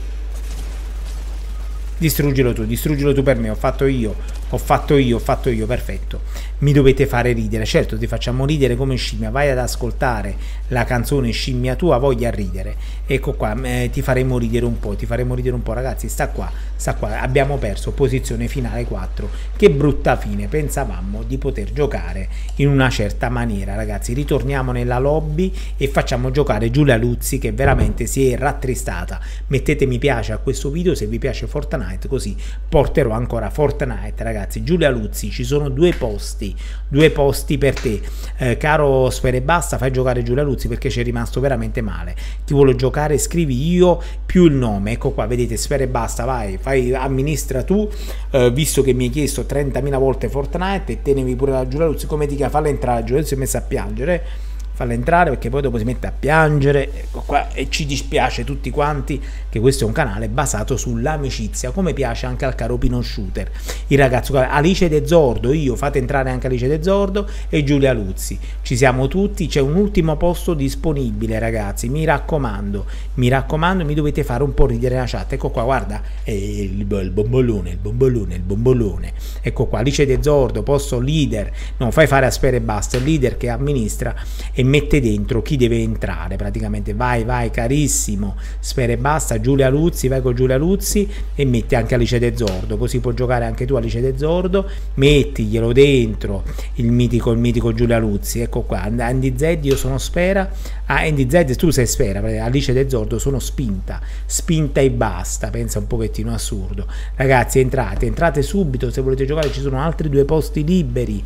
Distruggilo tu per me, ho fatto io, perfetto. Mi dovete fare ridere, certo, ti facciamo ridere come scimmia, vai ad ascoltare la canzone Scimmia tua, voglia ridere. Ecco qua, ti faremo ridere un po', ragazzi, sta qua, abbiamo perso, posizione finale 4, che brutta fine, pensavamo di poter giocare in una certa maniera, ragazzi. Ritorniamo nella lobby e facciamo giocare Giulia Luzzi, che veramente si è rattristata. Mettete mi piace a questo video se vi piace Fortnite, così porterò ancora Fortnite, ragazzi. Giulia Luzzi, ci sono due posti per te, caro Sfere Basta, fai giocare Giulia Luzzi perché ci è rimasto veramente male. Chi vuole giocare scrivi io più il nome, ecco qua, vedete, Sfere Basta, vai, fai, amministra tu, visto che mi hai chiesto 30.000 volte Fortnite, e tenevi pure la Giulia Luzzi, come ti chiama, falla entrare. Giulia Luzzi si è messa a piangere, falla entrare perché poi dopo si mette a piangere, ecco qua, e ci dispiace tutti quanti che questo è un canale basato sull'amicizia, come piace anche al caro Pino Shooter, il ragazzo Alice De Zordo, io, fate entrare anche Alice De Zordo e Giulia Luzzi, ci siamo tutti, c'è un ultimo posto disponibile, ragazzi, mi raccomando, mi dovete fare un po' ridere la chat. Ecco qua, guarda, il bombolone, ecco qua, Alice De Zordo, posto leader, no, fai fare a Sfere Basta, il leader che amministra e mette dentro chi deve entrare praticamente. Vai carissimo Sfere Basta, Giulia Luzzi, vai con Giulia Luzzi e metti anche Alice De Zordo, così puoi giocare anche tu Alice De Zordo, mettiglielo dentro il mitico Giulia Luzzi. Ecco qua, Andy Z, io sono Sfera, Andy Z tu sei Sfera, Alice De Zordo sono spinta e basta, pensa un pochettino, assurdo. Ragazzi, entrate subito se volete giocare, ci sono altri due posti liberi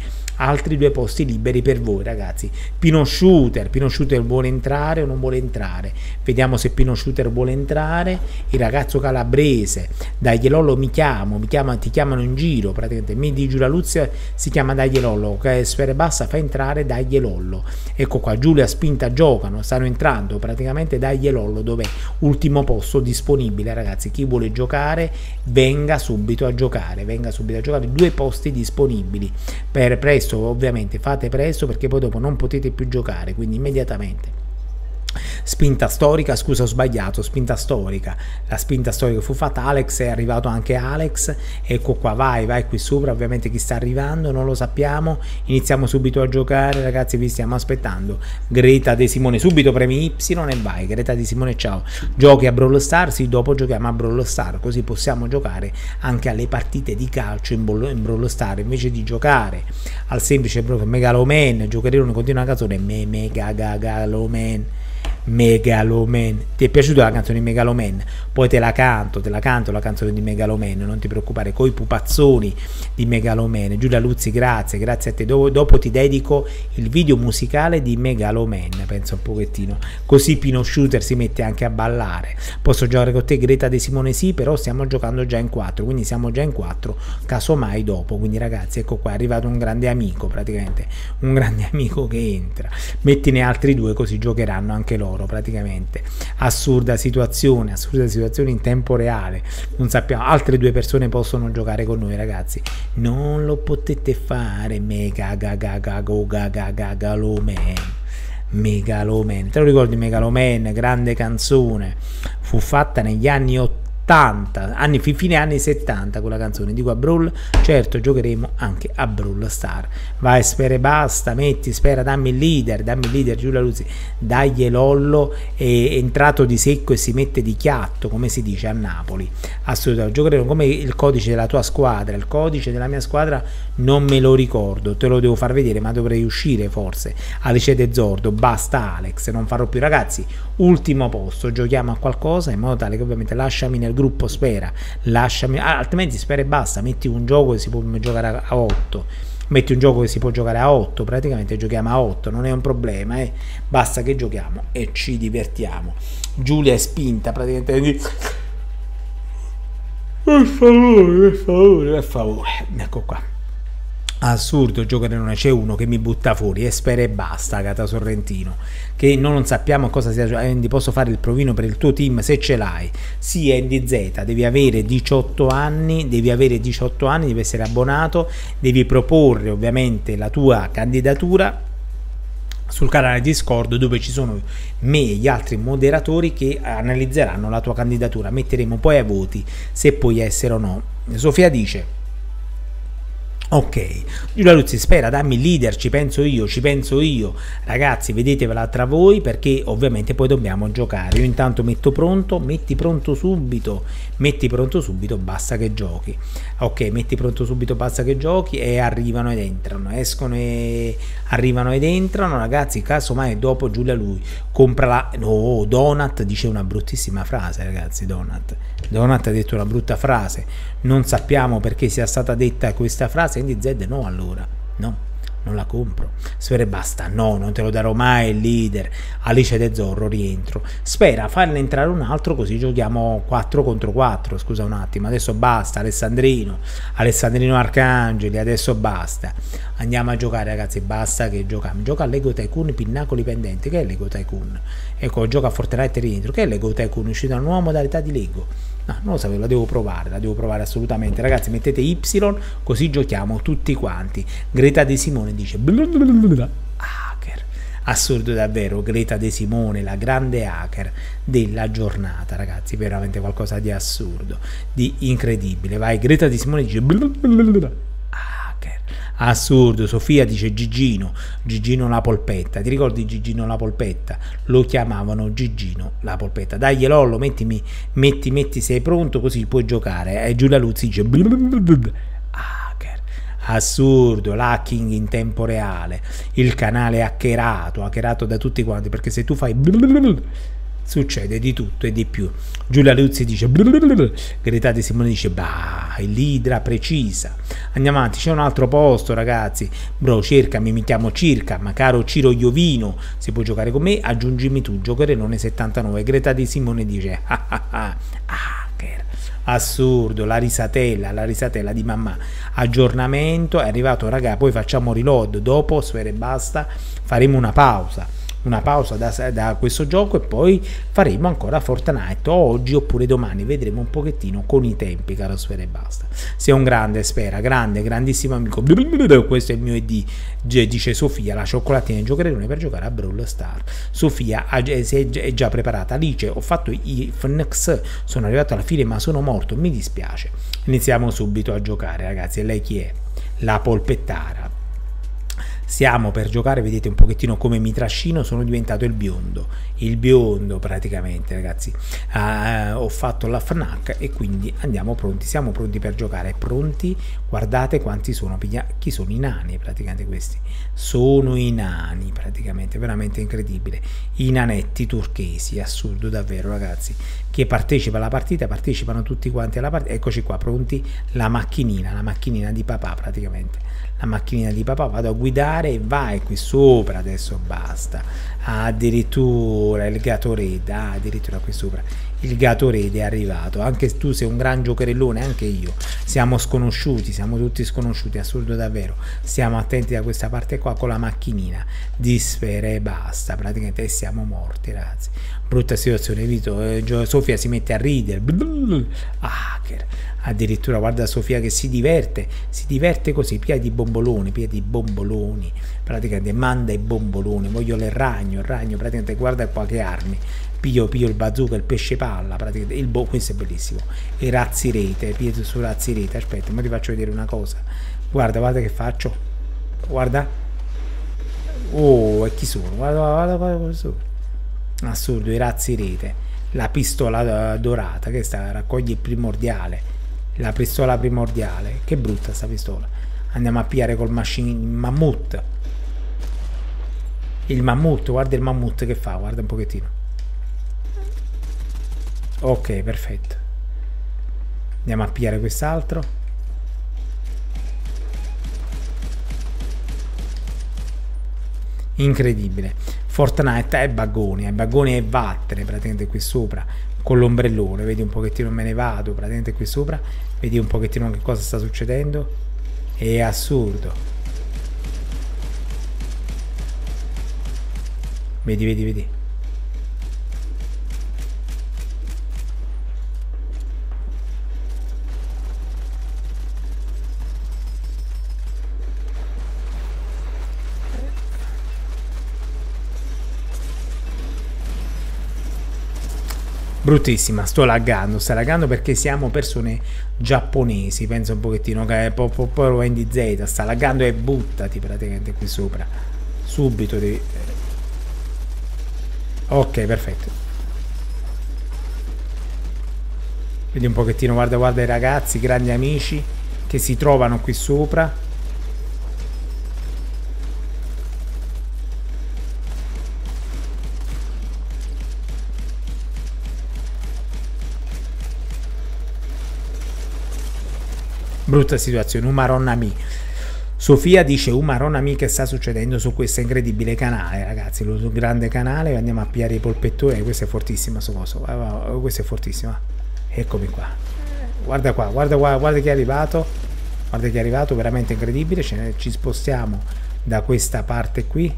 per voi, ragazzi. Pino Shooter vuole entrare o non vuole entrare? Vediamo se Pino Shooter vuole entrare. Il ragazzo calabrese, Daglielollo ti chiamano in giro praticamente, me di Giulia Luzzi si chiama Daglielollo, okay? Sfere Bassa fa entrare Daglielollo, ecco qua, Giulia Spinta giocano, stanno entrando praticamente. Daglielollo dov'è? Ultimo posto disponibile, ragazzi, chi vuole giocare venga subito a giocare, due posti disponibili per presto, ovviamente fate presto perché poi dopo non potete più giocare, quindi immediatamente. Spinta storica, scusa ho sbagliato, spinta storica, la spinta storica fu fatta. Alex, è arrivato anche Alex, ecco qua, vai qui sopra, ovviamente chi sta arrivando non lo sappiamo, iniziamo subito a giocare, ragazzi, vi stiamo aspettando. Greta De Simone, subito premi Y e vai. Greta De Simone, ciao, giochi a Brawl Stars? Sì, dopo giochiamo a Brawl Stars, così possiamo giocare anche alle partite di calcio in Brawl Stars, invece di giocare al semplice Megaloman. Giocherellone, continua la canzone Megaloman. Ti è piaciuta la canzone di Megaloman? Poi te la canto la canzone di Megaloman, non ti preoccupare, coi pupazzoni di Megaloman. Giulia Luzzi, grazie a te, dopo ti dedico il video musicale di Megaloman, pensa un pochettino, così Pino Shooter si mette anche a ballare. Posso giocare con te Greta De Simone? Sì, però stiamo giocando già in 4, quindi siamo già in 4, casomai dopo. Quindi ragazzi, ecco qua, è arrivato un grande amico praticamente, un grande amico che entra, mettine altri due così giocheranno anche loro praticamente. Assurda situazione in tempo reale, non sappiamo, altre due persone possono giocare con noi, ragazzi, non lo potete fare. Megaloman, te lo ricordi Megaloman? Grande canzone, fu fatta negli anni 80 80, fine anni 70 quella canzone. Dico a Brawl, certo giocheremo anche a Brawl Star. Vai, spera e basta, metti, spera, dammi il leader Giulia Luzzi, dagli Lollo, è entrato di secco e si mette di chiatto, come si dice a Napoli. Assolutamente, giocheremo come il codice della tua squadra, il codice della mia squadra non me lo ricordo, te lo devo far vedere, ma dovrei uscire forse. Alice De Zordo, basta Alex, non farò più, ragazzi, ultimo posto, giochiamo a qualcosa in modo tale che ovviamente lasciami nel gruppo Spera, lasciami, altrimenti Spera e basta, metti un gioco che si può giocare a 8, metti un gioco che si può giocare a 8, praticamente giochiamo a 8, non è un problema, basta che giochiamo e ci divertiamo. Giulia è spinta praticamente, per favore, ecco qua. Assurdo, giocherone, c'è uno che mi butta fuori e spera e basta, Gata Sorrentino, che non sappiamo cosa sia. Andy, posso fare il provino per il tuo team se ce l'hai? Sì, Andy Z, devi avere 18 anni, devi essere abbonato, devi proporre ovviamente la tua candidatura sul canale Discord, dove ci sono me e gli altri moderatori che analizzeranno la tua candidatura, metteremo poi a voti se puoi essere o no. Sofia dice: ok, Giulia Luzzi, spera, dammi leader, ci penso io, ragazzi, vedetevela tra voi, perché ovviamente poi dobbiamo giocare. Io intanto metto pronto, metti pronto subito, basta che giochi. Ok, metti pronto subito, basta che giochi, e arrivano ed entrano, escono e arrivano ed entrano, ragazzi. Casomai dopo Giulia lui compra la... No, Donat dice una bruttissima frase, ragazzi. Donat ha detto una brutta frase, non sappiamo perché sia stata detta questa frase. Andy Z, no, allora no, non la compro. Spera e basta, no, non te lo darò mai il leader. Alice De Zorro, rientro. Spera, farne entrare un altro così giochiamo 4 contro 4. Scusa un attimo, adesso basta. Alessandrino Arcangeli, adesso basta, andiamo a giocare, ragazzi, basta che giochiamo. Gioca a Lego Tycoon Pinnacoli Pendenti. Che è Lego Tycoon? Ecco, gioca a Fortnite rientro. Che è Lego Tycoon? È uscita una nuova modalità di Lego. No, non lo sapevo, la devo provare assolutamente, ragazzi. Mettete Y così giochiamo tutti quanti. Greta De Simone dice hacker, assurdo davvero. Greta De Simone, la grande hacker della giornata, ragazzi, veramente qualcosa di assurdo, di incredibile. Vai, Greta De Simone dice assurdo. Sofia dice Gigino la polpetta. Ti ricordi Gigino la polpetta? Lo chiamavano Gigino la polpetta. Dai Lollo, metti, sei pronto così puoi giocare. E Giulia Luzzi dice hacker. Assurdo, l'hacking in tempo reale, il canale hackerato da tutti quanti, perché se tu fai succede di tutto e di più. Giulia Luzzi dice Greta De Simone dice l'idra precisa. Andiamo avanti, c'è un altro posto, ragazzi. Bro, cercami, mi chiamo Circa, ma caro Ciro Iovino, se puoi giocare con me aggiungimi tu, giocherellone 79. Greta De Simone dice hacker. Assurdo, la risatella di mamma. Aggiornamento è arrivato, raga, poi facciamo reload dopo Sfera e Basta, faremo una pausa da questo gioco e poi faremo ancora Fortnite oggi oppure domani, vedremo un pochettino con i tempi, caro Sfera e Basta. Sei un grande Spera, grandissimo amico. Questo è il mio ID, dice Sofia, la cioccolattina in giocherellone per giocare a Brawl Star. Sofia è già preparata. Alice, ho fatto i FNX, sono arrivato alla fine ma sono morto, mi dispiace. Iniziamo subito a giocare, ragazzi. E lei chi è? La polpettara. Stiamo per giocare, vedete un pochettino come mi trascino, sono diventato il biondo praticamente, ragazzi. Ho fatto la FNAC e quindi andiamo pronti, siamo pronti per giocare, pronti. Guardate quanti sono, chi sono i nani praticamente questi? Sono i nani praticamente, veramente incredibile, i nanetti turchesi, assurdo davvero, ragazzi. Che partecipa alla partita, partecipano tutti quanti alla partita, eccoci qua pronti, la macchinina di papà praticamente. La macchinina di papà, vado a guidare e vai qui sopra, adesso basta. Addirittura il Gatorade, addirittura qui sopra il Gatorade è arrivato. Anche tu sei un gran giocherellone, anche io. Siamo sconosciuti, siamo tutti sconosciuti, assurdo davvero. Stiamo attenti da questa parte qua con la macchinina di Sfera e Basta, praticamente, e siamo morti, ragazzi. Brutta situazione, Vito. Sofia si mette a ridere. Hacker. Addirittura guarda Sofia che si diverte così, piedi bomboloni, praticamente manda i bomboloni. Voglio il ragno, praticamente guarda qua che armi, piglio il bazooka, il pesce palla, praticamente, questo è bellissimo, i razzi rete, piglio su razzi rete, aspetta, ora ti faccio vedere una cosa, guarda che faccio, guarda, oh, e chi sono, guarda sono, assurdo, i razzi rete, la pistola dorata, che sta, raccoglie il primordiale, la pistola primordiale, che brutta sta pistola, andiamo a pigliare col mammut, il mammut, guarda il mammut che fa, guarda un pochettino. Ok, perfetto. Andiamo a pigliare quest'altro. Incredibile. Fortnite è baggoni e vattene praticamente qui sopra con l'ombrellone. Vedi un pochettino, me ne vado praticamente qui sopra. Vedi un pochettino che cosa sta succedendo. È assurdo. Vedi. Bruttissima, sta laggando perché siamo persone giapponesi, pensa un pochettino che è proprio Andy Z, sta laggando e buttati praticamente qui sopra, subito devi... Ok, perfetto. Vedi un pochettino, guarda i ragazzi, grandi amici che si trovano qui sopra. Brutta situazione, Umaronnami. Sofia dice Umaronnami che sta succedendo su questo incredibile canale, ragazzi, lo grande canale, andiamo a pigliare i polpettoni, questo è fortissimo, questo è fortissimo, eccomi qua, guarda qua, guarda chi è arrivato, veramente incredibile, ci spostiamo da questa parte qui,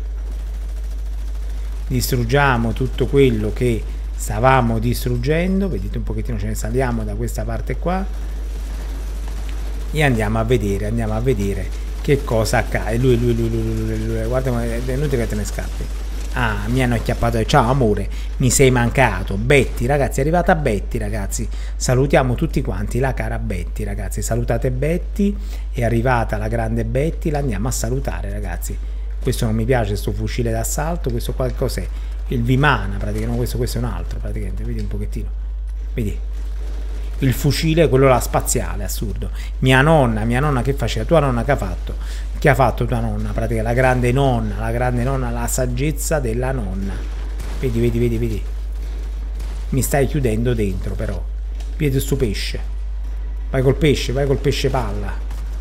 distruggiamo tutto quello che stavamo distruggendo, vedete un pochettino, ce ne saliamo da questa parte qua, e andiamo a vedere che cosa accade. Lui guarda, è inutile che te ne scappi. Ah, mi hanno acchiappato. Ciao amore, mi sei mancato. Betty, ragazzi, è arrivata Betty, ragazzi, salutiamo tutti quanti la cara Betty, ragazzi, salutate Betty, è arrivata la grande Betty, la andiamo a salutare, ragazzi. Questo non mi piace, sto fucile d'assalto, questo qua cos'è? Il Vimana, praticamente, questo è un altro, praticamente, vedi un pochettino, vedi il fucile, quello là spaziale, assurdo. Mia nonna che faceva? Tua nonna che ha fatto? Che ha fatto tua nonna? Praticamente la grande nonna, la saggezza della nonna. Vedi. Mi stai chiudendo dentro però. Piede sto pesce. Vai col pesce palla.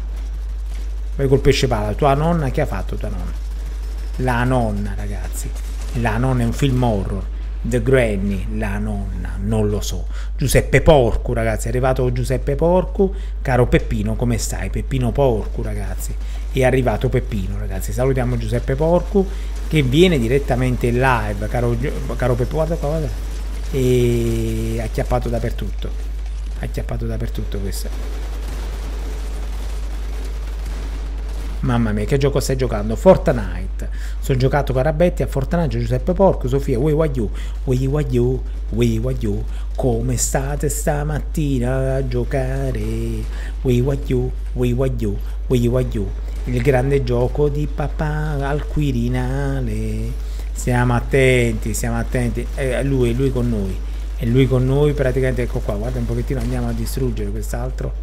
Tua nonna che ha fatto tua nonna? La nonna, ragazzi. La nonna è un film horror. The Granny, la nonna, non lo so. Giuseppe Porcu, ragazzi, è arrivato Giuseppe Porcu. Caro Peppino, come stai? Peppino Porcu, ragazzi, è arrivato Peppino, ragazzi, salutiamo Giuseppe Porcu che viene direttamente in live, caro Peppino, guarda, e acchiappato dappertutto questo. Mamma mia, che gioco stai giocando? Fortnite. Sono giocato Carabetti a Fortnite, Giuseppe Porco, Sofia, we you. Come state stamattina a giocare? We you. Il grande gioco di papà al Quirinale. Stiamo attenti. Lui con noi. E lui con noi praticamente, ecco qua, guarda un pochettino, andiamo a distruggere quest'altro.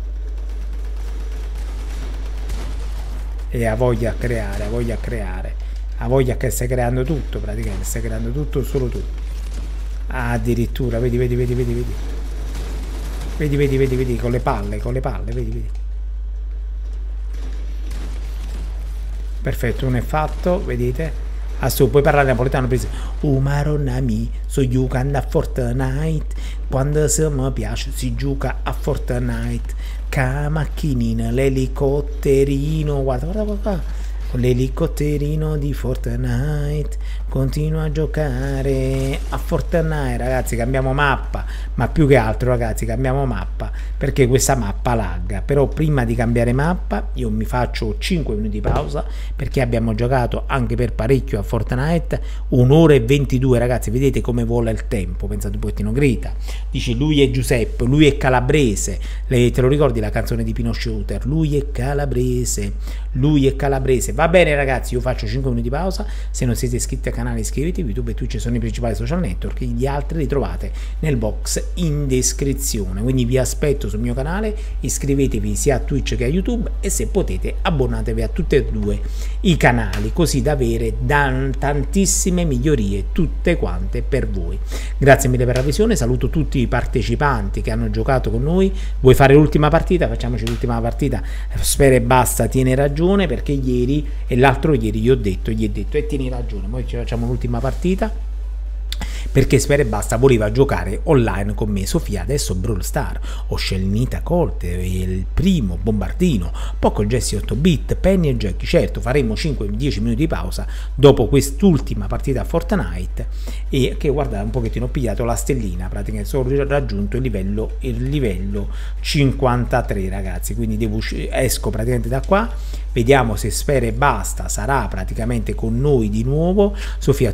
E ha voglia a creare, ha voglia che stai creando tutto, praticamente stai creando tutto solo tu, addirittura, vedi con le palle, vedi. Perfetto, uno è fatto, vedete. Puoi parlare napoletano, per esempio. Umaronnami, so giocando a Fortnite. Quando se mi piace si gioca a Fortnite. Ca macchinina, l'elicotterino, guarda, l'elicotterino di Fortnite. continua a giocare a Fortnite, ragazzi. Cambiamo mappa, ma più che altro, ragazzi, cambiamo mappa perché questa mappa lagga. Però prima di cambiare mappa io mi faccio 5 minuti di pausa perché abbiamo giocato anche per parecchio a Fortnite, 1 ora e 22, ragazzi. Vedete come vola il tempo, pensate un pochettino. Grita, dice lui è Giuseppe, lui è calabrese. Te lo ricordi la canzone di Pino Shooter? Lui è calabrese, lui è calabrese. Va bene, ragazzi, io faccio 5 minuti di pausa. Se non siete iscritti al canale iscrivetevi. YouTube e Twitch sono i principali social network, gli altri li trovate nel box in descrizione. Quindi vi aspetto sul mio canale, iscrivetevi sia a Twitch che a YouTube e se potete abbonatevi a tutti e due i canali, così da avere tantissime migliorie tutte quante per voi. Grazie mille per la visione, saluto tutti i partecipanti che hanno giocato con noi. Vuoi fare l'ultima partita? Facciamoci l'ultima partita. Spera e basta, tiene ragione, perché ieri e l'altro ieri gli ho detto e tieni ragione. Poi ci facciamo l'ultima partita perché Spera e basta voleva giocare online con me. Sofia adesso Brawl Star, ho Scelnita Colte, il primo bombardino, poi con Jesse 8 bit, Penny e Jackie. Certo, faremo 5-10 minuti di pausa dopo quest'ultima partita a Fortnite, e che guardate un pochettino, ho pigliato la stellina, praticamente ho raggiunto il livello 53, ragazzi. Quindi esco praticamente da qua, vediamo se Spera e basta sarà praticamente con noi di nuovo. Sofia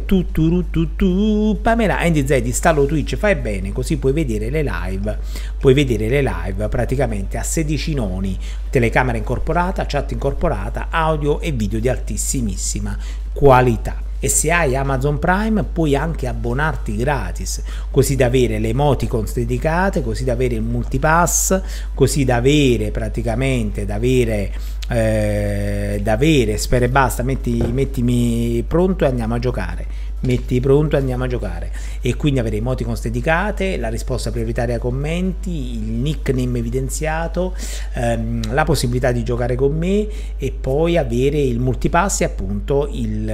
Pamela Andy Z, installo Twitch, fai bene, così puoi vedere le live praticamente a 16 noni, telecamera incorporata, chat incorporata, audio e video di altissimissima qualità. E se hai Amazon Prime puoi anche abbonarti gratis, così da avere le emoticons dedicate, così da avere il multipass, così da avere praticamente da avere Spera e basta. Mettimi pronto e andiamo a giocare. Metti pronto e andiamo a giocare, e quindi avere emoticons dedicate, la risposta prioritaria ai commenti, il nickname evidenziato, la possibilità di giocare con me, e poi avere il multipass e appunto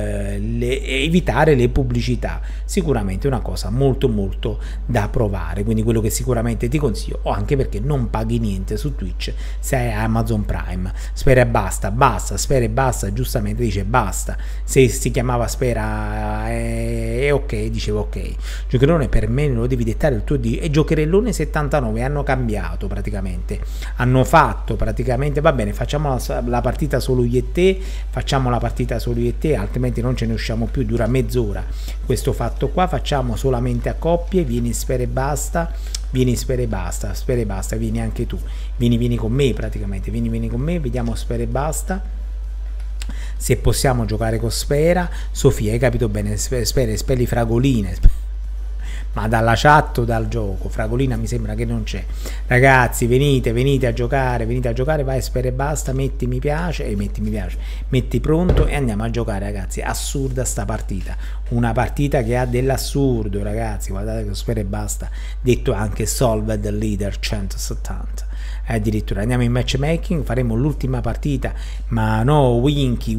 evitare le pubblicità. Sicuramente una cosa molto da provare, quindi quello che sicuramente ti consiglio, o anche perché non paghi niente su Twitch se hai Amazon Prime. Spera e basta, Spera e basta, giustamente dice basta. Se si chiamava Spera e ok, dicevo ok. Giocherellone per me lo devi dettare il tuo dio. E Giocherellone 79 hanno cambiato praticamente, hanno fatto praticamente, va bene, facciamo la partita solo io e te, altrimenti non ce ne usciamo più, dura mezz'ora questo fatto qua. Facciamo solamente a coppie, vieni Spera e basta, vieni anche tu, vieni con me praticamente, vieni con me, vediamo Spera e basta se possiamo giocare con Spera. Sofia, hai capito bene? Spera, spelli Fragoline, ma dalla chat o dal gioco? Fragolina mi sembra che non c'è. Ragazzi, venite a giocare, vai Spera e basta, metti mi piace, metti pronto e andiamo a giocare, ragazzi. Assurda sta partita, una partita che ha dell'assurdo, ragazzi. Guardate che Spera e basta, detto anche Solved Leader 170. Addirittura andiamo in matchmaking, faremo l'ultima partita, ma no, Winky,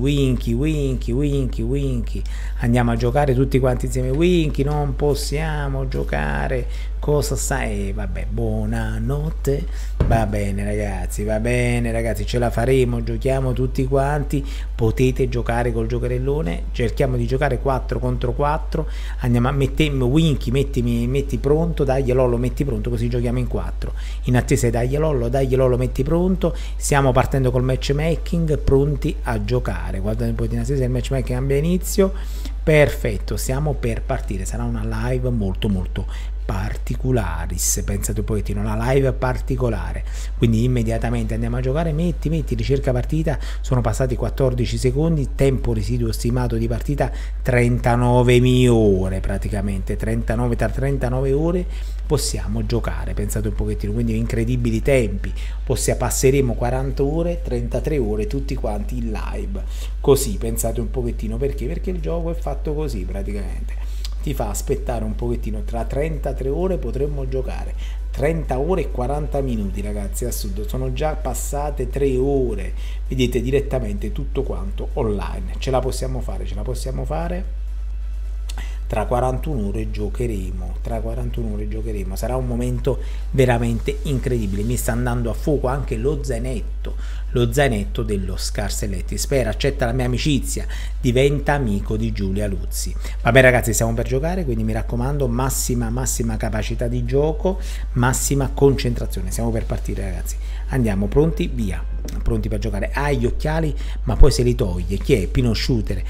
andiamo a giocare tutti quanti insieme. Winky, non possiamo giocare, cosa stai? Vabbè, buonanotte. Va bene ragazzi, ce la faremo, giochiamo tutti quanti, potete giocare col giocherellone, cerchiamo di giocare 4 contro 4, andiamo a Winky, metti pronto, dai Lollo, metti pronto, così giochiamo in 4, in attesa dai Lollo, metti pronto, stiamo partendo col matchmaking, pronti a giocare. Guardate un po' in attesa il matchmaking abbia inizio. Perfetto, stiamo per partire, sarà una live molto particularis, pensate un pochettino, la live particolare, quindi immediatamente andiamo a giocare. Metti ricerca partita, sono passati 14 secondi, tempo residuo stimato di partita 39 ore, praticamente 39 ore possiamo giocare, pensate un pochettino, quindi incredibili tempi. Passeremo 40 ore, 33 ore tutti quanti in live, così pensate un pochettino, perché il gioco è fatto così, praticamente ti fa aspettare un pochettino, tra 33 ore potremmo giocare, 30 ore e 40 minuti, ragazzi, assurdo, sono già passate 3 ore, vedete direttamente tutto quanto online. Ce la possiamo fare, tra 41 ore giocheremo, sarà un momento veramente incredibile. Mi sta andando a fuoco anche lo zainetto dello Scarselletti. Spera, accetta la mia amicizia, diventa amico di Giulia Luzzi. Vabbè ragazzi, stiamo per giocare, quindi mi raccomando, massima capacità di gioco, massima concentrazione. Stiamo per partire ragazzi, andiamo, pronti, via, pronti per giocare. Ha gli occhiali ma poi se li toglie. Chi è? Pino Shooter.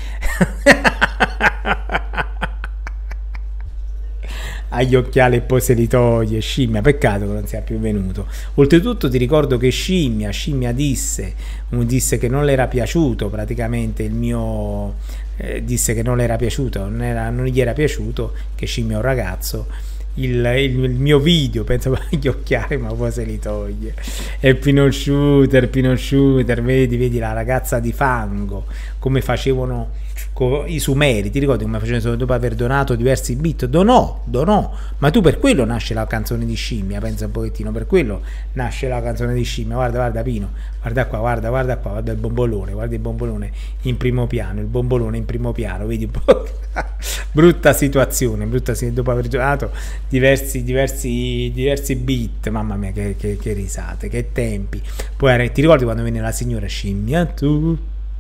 Ha gli occhiali e poi se li toglie. Scimmia, peccato che non sia più venuto. Oltretutto ti ricordo che Scimmia disse che non le era piaciuto praticamente il mio disse che non le era piaciuto, non gli era piaciuto, che Scimmia è un ragazzo, il mio video, penso agli occhiali ma poi se li toglie. E Pino Shooter, vedi la ragazza di fango, come facevano i Sumeri, ti ricordi come facevano dopo aver donato diversi bit? Donò, ma tu per quello nasce la canzone di Scimmia, pensa un pochettino, per quello nasce la canzone di Scimmia. Guarda Pino, guarda qua, guarda il bombolone in primo piano, vedi un po'. brutta situazione, dopo aver giocato diversi beat, mamma mia che risate, che tempi. Poi ti ricordi quando venne la signora Scimmia tu?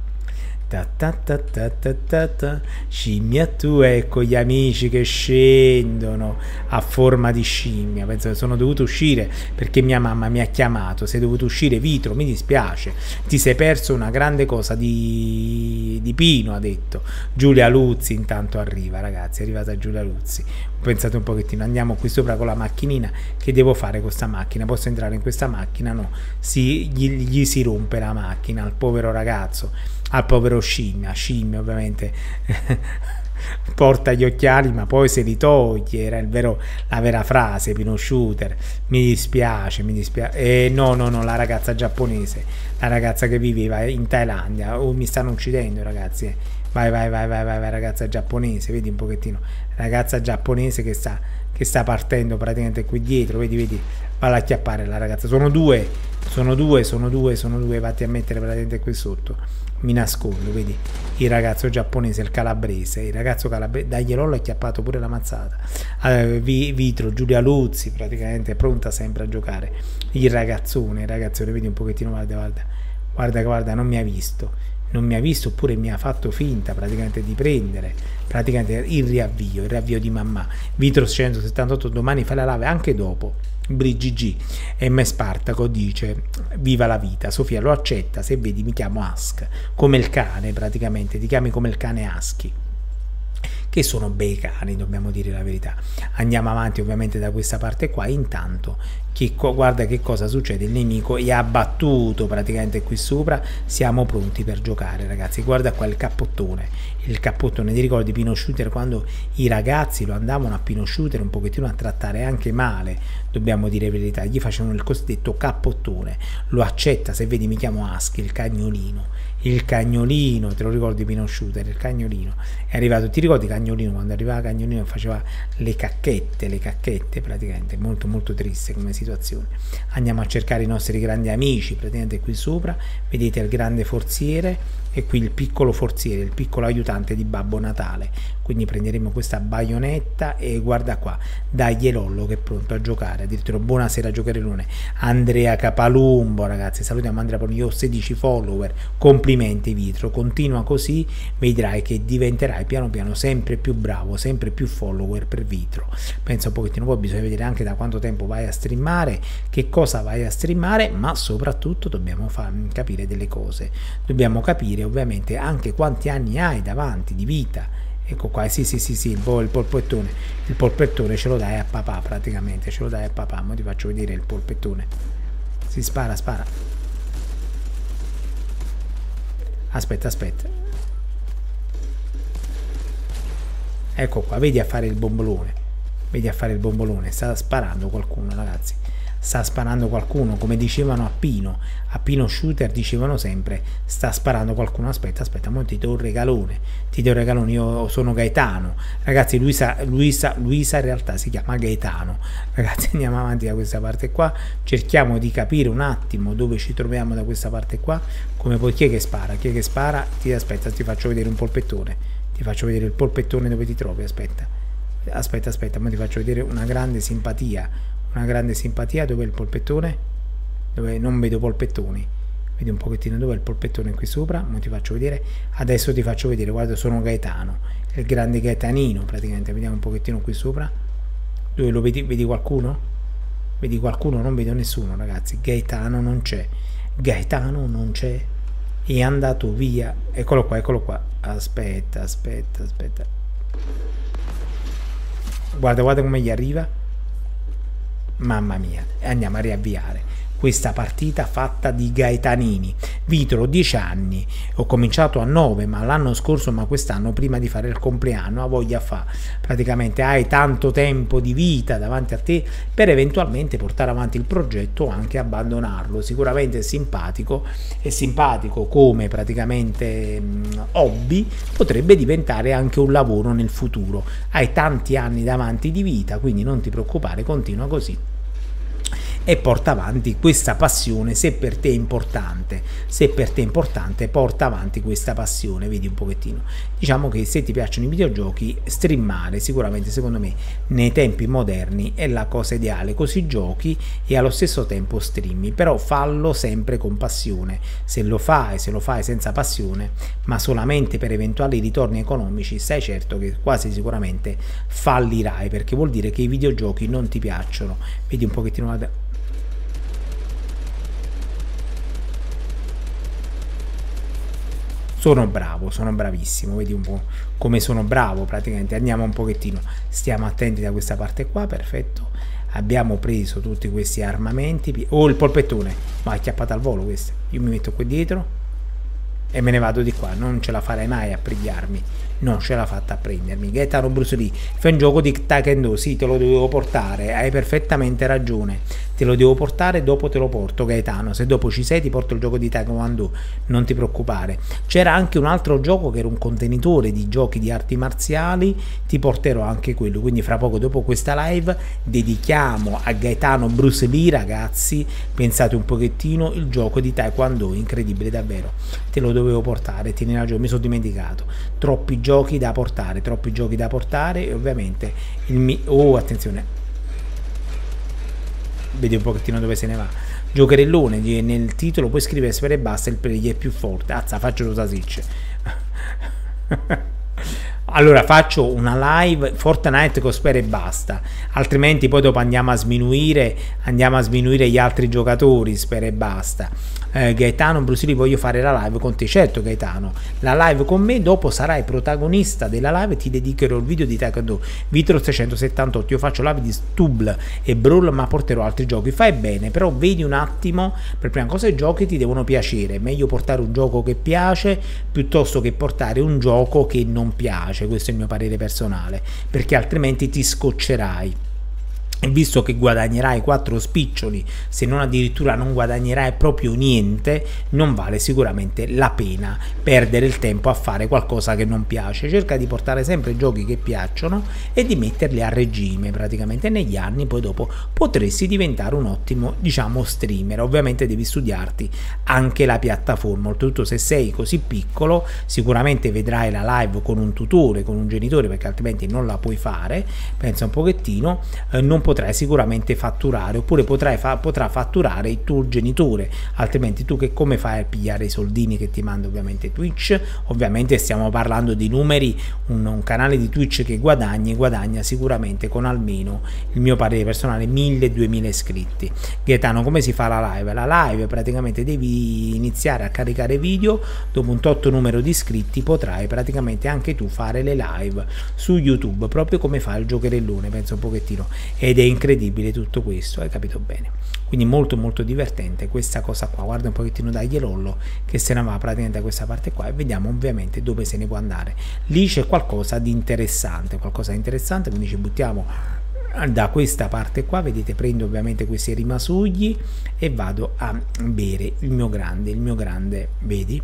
Scimmia tu, ecco gli amici che scendono a forma di scimmia. Penso che sono dovuto uscire perché mia mamma mi ha chiamato. Sei dovuto uscire, Vitro, mi dispiace, ti sei perso una grande cosa di Pino, ha detto. Giulia Luzzi intanto arriva, ragazzi, è arrivata Giulia Luzzi. Pensate un pochettino, andiamo qui sopra con la macchinina. Che devo fare con questa macchina? Posso entrare in questa macchina? No, gli si rompe la macchina al povero ragazzo, al povero Scimmia ovviamente porta gli occhiali ma poi se li toglie, era la vera frase. Pino Shooter, mi dispiace, no, la ragazza giapponese, la ragazza che viveva in Thailandia. Mi stanno uccidendo ragazzi, vai ragazza giapponese, vedi un pochettino, ragazza giapponese che sta partendo praticamente qui dietro, vedi, valla a chiappare la ragazza. Sono due, vatti a mettere praticamente qui sotto. Mi nascondo, vedi il ragazzo giapponese, il ragazzo calabrese, daglielo, l'ho acchiappato pure la mazzata. Vitro, Giulia Luzzi praticamente pronta sempre a giocare, il ragazzone, vedi un pochettino, guarda, non mi ha visto, oppure mi ha fatto finta praticamente di prendere il riavvio di mamma. Vitro 178, domani fai la live, anche dopo. BriGG. M. Spartaco dice viva la vita, Sofia lo accetta, se vedi mi chiamo Ask, come il cane praticamente, ti chiami come il cane Aschi, che sono bei cani, dobbiamo dire la verità. Andiamo avanti ovviamente da questa parte qua. Intanto guarda che cosa succede, il nemico è abbattuto praticamente qui sopra, siamo pronti per giocare ragazzi. Guarda qua il cappottone, ti ricordi Pino Shooter, quando i ragazzi lo andavano a Pino Shooter un pochettino a trattare anche male, dobbiamo dire la verità, gli facevano il cosiddetto cappottone. Lo accetta, se vedi mi chiamo Husky, il cagnolino, te lo ricordi Pino Shooter, il cagnolino è arrivato, ti ricordi Cagnolino, quando arrivava Cagnolino faceva le cacchette praticamente, molto triste come situazione. Andiamo a cercare i nostri grandi amici praticamente qui sopra, vedete il grande forziere e qui il piccolo forziere, il piccolo aiutante di Babbo Natale. Quindi prenderemo questa baionetta e guarda qua, Daglielollo che è pronto a giocare. Addirittura buonasera giocherellone, Andrea Capalumbo ragazzi, salutiamo Andrea Polini, io ho 16 follower, complimenti Vitro, continua così, vedrai che diventerai piano piano sempre più bravo, sempre più follower per Vitro. Pensa un pochettino, poi bisogna vedere anche da quanto tempo vai a streamare, che cosa vai a streamare, ma soprattutto dobbiamo capire delle cose, dobbiamo capire ovviamente anche quanti anni hai davanti di vita. Ecco qua, sì, il polpettone ce lo dai a papà praticamente, ma ti faccio vedere il polpettone. Si spara. Aspetta. Ecco qua, vedi a fare il bombolone, sta sparando qualcuno ragazzi. Come dicevano a Pino Shooter dicevano sempre sta sparando qualcuno. Aspetta, mo ti do un regalone, io sono Gaetano ragazzi, Luisa in realtà si chiama Gaetano ragazzi. Andiamo avanti da questa parte qua, cerchiamo di capire un attimo dove ci troviamo da questa parte qua, come poi chi è che spara, aspetta, ti faccio vedere un polpettone, ti faccio vedere il polpettone dove ti trovi, aspetta, ma ti faccio vedere una grande simpatia, dove è il polpettone? Dove non vedo polpettoni, vedi un pochettino dove è il polpettone qui sopra, ma ti faccio vedere, adesso ti faccio vedere, guarda, sono Gaetano, il grande Gaetanino praticamente, vediamo un pochettino qui sopra, dove lo vedi, vedi qualcuno? Vedi qualcuno? Non vedo nessuno, ragazzi, Gaetano non c'è, è andato via, eccolo qua, aspetta, guarda come gli arriva, mamma mia, andiamo a riavviare questa partita fatta di gaetanini. Vitro, 10 anni, ho cominciato a 9, ma l'anno scorso, ma quest'anno prima di fare il compleanno, ha voglia fa, praticamente hai tanto tempo di vita davanti a te per eventualmente portare avanti il progetto o anche abbandonarlo. Sicuramente è simpatico come praticamente hobby, potrebbe diventare anche un lavoro nel futuro. Hai tanti anni davanti di vita, quindi non ti preoccupare, continua così e porta avanti questa passione. Se per te è importante, porta avanti questa passione, vedi un pochettino. Diciamo che se ti piacciono i videogiochi, streamare sicuramente, secondo me, nei tempi moderni è la cosa ideale, così giochi e allo stesso tempo streami, però fallo sempre con passione. Se lo fai senza passione, ma solamente per eventuali ritorni economici, stai certo che quasi sicuramente fallirai, perché vuol dire che i videogiochi non ti piacciono. Vedi un pochettino sono bravissimo, vedi un po' come sono bravo praticamente. Andiamo un pochettino, stiamo attenti da questa parte qua, perfetto. Abbiamo preso tutti questi armamenti, il polpettone, ma è chiappato al volo questo. Io mi metto qui dietro e me ne vado di qua, non ce la farei mai a pigliarmi, non ce l'ha fatta a prendermi. Gaetano Bruce Lee, fai un gioco di taekwondo, sì, te lo dovevo portare, hai perfettamente ragione, te lo devo portare, dopo te lo porto Gaetano, se dopo ci sei ti porto il gioco di taekwondo, non ti preoccupare. C'era anche un altro gioco che era un contenitore di giochi di arti marziali, ti porterò anche quello, quindi fra poco dopo questa live dedichiamo a Gaetano Bruce Lee, ragazzi, pensate un pochettino, il gioco di taekwondo, incredibile davvero, te lo dovevo portare, tieni ragione, mi sono dimenticato, troppi giochi da portare e ovviamente attenzione, vedi un pochettino dove se ne va. Giocherellone, nel titolo puoi scrivere spera e basta, il player è più forte, azza, faccio lo sasicce. Allora faccio una live Fortnite con spera e basta, altrimenti poi dopo andiamo a sminuire gli altri giocatori, spera e basta. Gaetano Bruce Lee, voglio fare la live con te. Certo Gaetano, la live con me, dopo sarai protagonista della live, ti dedicherò il video di taekwondo. Vitro 678, io faccio live di Stubble e Brawl, ma porterò altri giochi. Fai bene, però vedi un attimo, per prima cosa i giochi ti devono piacere, meglio portare un gioco che piace piuttosto che portare un gioco che non piace, questo è il mio parere personale, perché altrimenti ti scoccerai. E visto che guadagnerai 4 spiccioli, se non addirittura non guadagnerai proprio niente, non vale sicuramente la pena perdere il tempo a fare qualcosa che non piace. Cerca di portare sempre giochi che piacciono e di metterli a regime, praticamente negli anni poi dopo potresti diventare un ottimo, diciamo, streamer. Ovviamente devi studiarti anche la piattaforma, oltretutto se sei così piccolo sicuramente vedrai la live con un tutore, con un genitore, perché altrimenti non la puoi fare, pensa un pochettino, non potrai sicuramente fatturare, oppure potrà fatturare il tuo genitore, altrimenti tu che come fai a pigliare i soldini che ti manda ovviamente Twitch? Ovviamente stiamo parlando di numeri, un canale di Twitch che guadagna sicuramente con almeno, il mio parere personale, 1000-2000 iscritti. Gaetano, come si fa la live? La live praticamente devi iniziare a caricare video, dopo un tot numero di iscritti potrai praticamente anche tu fare le live su YouTube, proprio come fa il giocherellone, penso un pochettino, ed è incredibile tutto questo, hai capito bene? Quindi molto molto divertente questa cosa qua. Guarda un pochettino da Glielollo che se ne va praticamente da questa parte qua e vediamo ovviamente dove se ne può andare. Lì c'è qualcosa di interessante, quindi ci buttiamo da questa parte qua, vedete, prendo ovviamente questi rimasugli e vado a bere il mio grande, vedi?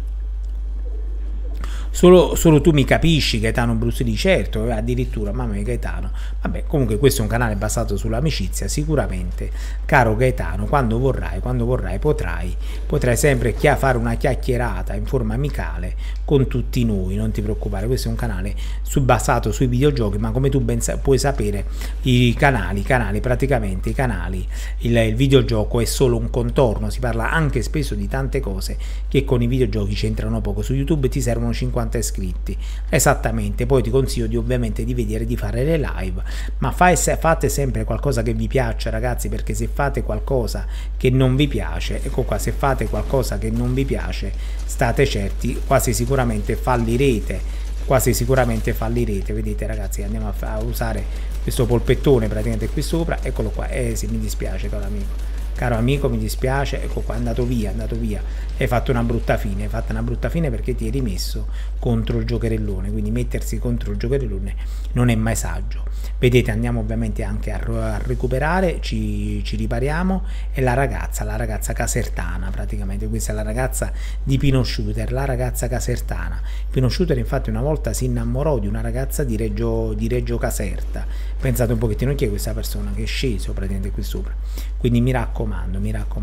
Solo tu mi capisci, Gaetano Bruce Lee, certo, addirittura, mamma mia Gaetano, vabbè, comunque questo è un canale basato sull'amicizia, sicuramente, caro Gaetano, quando vorrai potrai sempre fare una chiacchierata in forma amicale con tutti noi, non ti preoccupare. Questo è un canale basato sui videogiochi, ma come tu ben puoi sapere i canali praticamente il videogioco è solo un contorno, si parla anche spesso di tante cose che con i videogiochi c'entrano poco. Su YouTube ti servono 50 iscritti, esattamente. Poi ti consiglio ovviamente di vedere, di fare le live, ma fate sempre qualcosa che vi piaccia, ragazzi, perché se fate qualcosa che non vi piace, ecco qua, se fate qualcosa che non vi piace, state certi, quasi sicuramente fallirete. Vedete ragazzi, andiamo a usare questo polpettone praticamente qui sopra, eccolo qua. Sì, mi dispiace, caro amico, mi dispiace, ecco qua, è andato via, hai fatto una brutta fine, perché ti eri messo contro il giocherellone, quindi mettersi contro il giocherellone non è mai saggio. Vedete, andiamo ovviamente anche a recuperare, ci ripariamo. E la ragazza casertana, praticamente questa è la ragazza di Pino Shooter, la ragazza casertana. Pino Shooter infatti una volta si innamorò di una ragazza di Reggio Caserta. Pensate un pochettino chi è questa persona che è sceso praticamente qui sopra, quindi mi raccomando,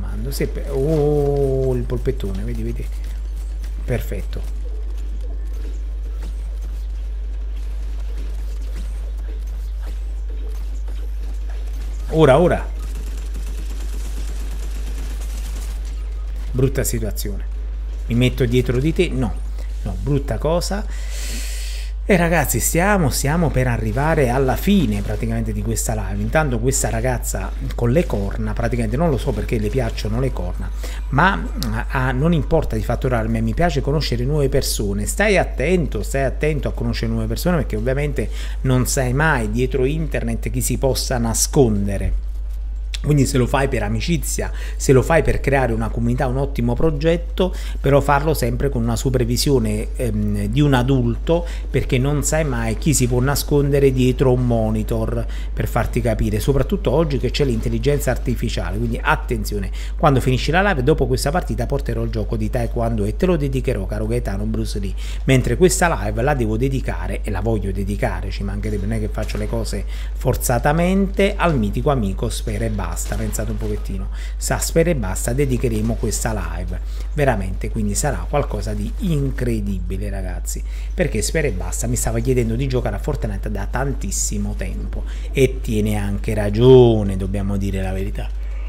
il polpettone, vedi, perfetto. Ora brutta situazione, mi metto dietro di te, no, brutta cosa. E ragazzi, stiamo per arrivare alla fine praticamente di questa live. Intanto questa ragazza con le corna, praticamente non lo so perché le piacciono le corna, ma non importa di fatturarmi, mi piace conoscere nuove persone. Stai attento a conoscere nuove persone, perché ovviamente non sai mai dietro internet chi si possa nascondere. Quindi se lo fai per amicizia, se lo fai per creare una comunità, un ottimo progetto, però farlo sempre con una supervisione di un adulto, perché non sai mai chi si può nascondere dietro un monitor, per farti capire, soprattutto oggi che c'è l'intelligenza artificiale. Quindi attenzione, quando finisci la live, dopo questa partita porterò il gioco di Taekwondo e te lo dedicherò, caro Gaetano Bruce Lee, mentre questa live la devo dedicare, e la voglio dedicare, ci mancherebbe, non è che faccio le cose forzatamente, al mitico amico Sfera e Basta. Pensate un pochettino, Sfera e Basta, dedicheremo questa live veramente, quindi sarà qualcosa di incredibile, ragazzi, perché Sfera e Basta mi stava chiedendo di giocare a Fortnite da tantissimo tempo, e tiene anche ragione, dobbiamo dire la verità.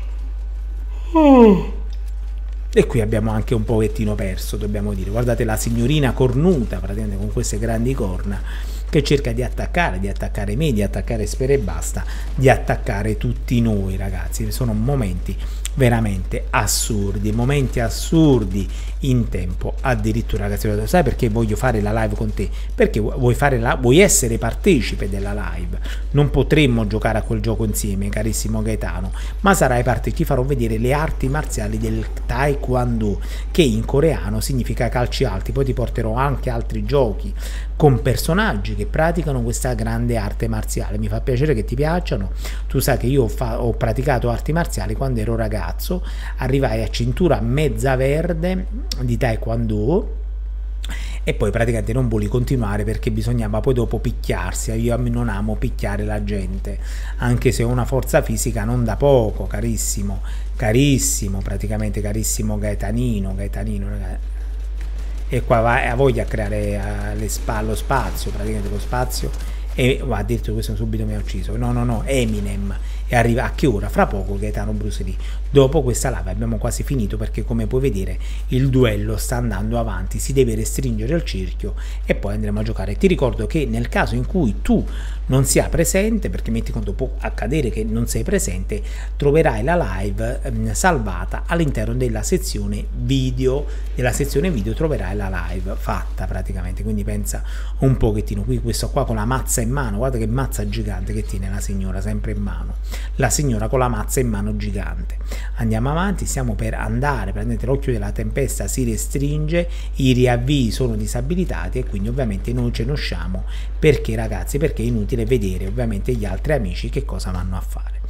E qui abbiamo anche un pochettino perso, dobbiamo dire. Guardate la signorina cornuta, praticamente con queste grandi corna, che cerca di attaccare me, di attaccare Sfera e Basta, di attaccare tutti noi, ragazzi. Sono momenti veramente assurdi, momenti assurdi in tempo addirittura, ragazzi. Sai perché voglio fare la live con te? Perché vuoi essere partecipe della live. Non potremmo giocare a quel gioco insieme, carissimo Gaetano, ma sarai parte. Ti farò vedere le arti marziali del Taekwondo, che in coreano significa calci alti. Poi ti porterò anche altri giochi con personaggi che praticano questa grande arte marziale. Mi fa piacere che ti piacciono. Tu sai che io ho praticato arti marziali quando ero ragazzo, arrivai a cintura mezza verde di Taekwondo, e poi praticamente non volevo continuare perché bisognava poi dopo picchiarsi. Io non amo picchiare la gente, anche se ho una forza fisica non da poco, carissimo, praticamente carissimo Gaetanino, ragazzi. E qua va a voglia a creare lo spazio, praticamente lo spazio, e addirittura questo subito mi ha ucciso. No, Eminem. E arriva a che ora? Fra poco Gaetano Bruce Lee. Dopo questa live abbiamo quasi finito, perché come puoi vedere il duello sta andando avanti, si deve restringere il cerchio e poi andremo a giocare. Ti ricordo che nel caso in cui tu non sia presente, perché metti conto può accadere che non sei presente, troverai la live salvata all'interno della sezione video. Nella sezione video troverai la live fatta praticamente, quindi pensa un pochettino. Qui questo qua con la mazza in mano, guarda che mazza gigante che tiene la signora sempre in mano, la signora con la mazza in mano gigante. Andiamo avanti, stiamo per andare, prendete l'occhio della tempesta, si restringe, i riavvii sono disabilitati e quindi ovviamente noi ce ne usciamo, perché ragazzi, perché è inutile vedere ovviamente gli altri amici che cosa vanno a fare.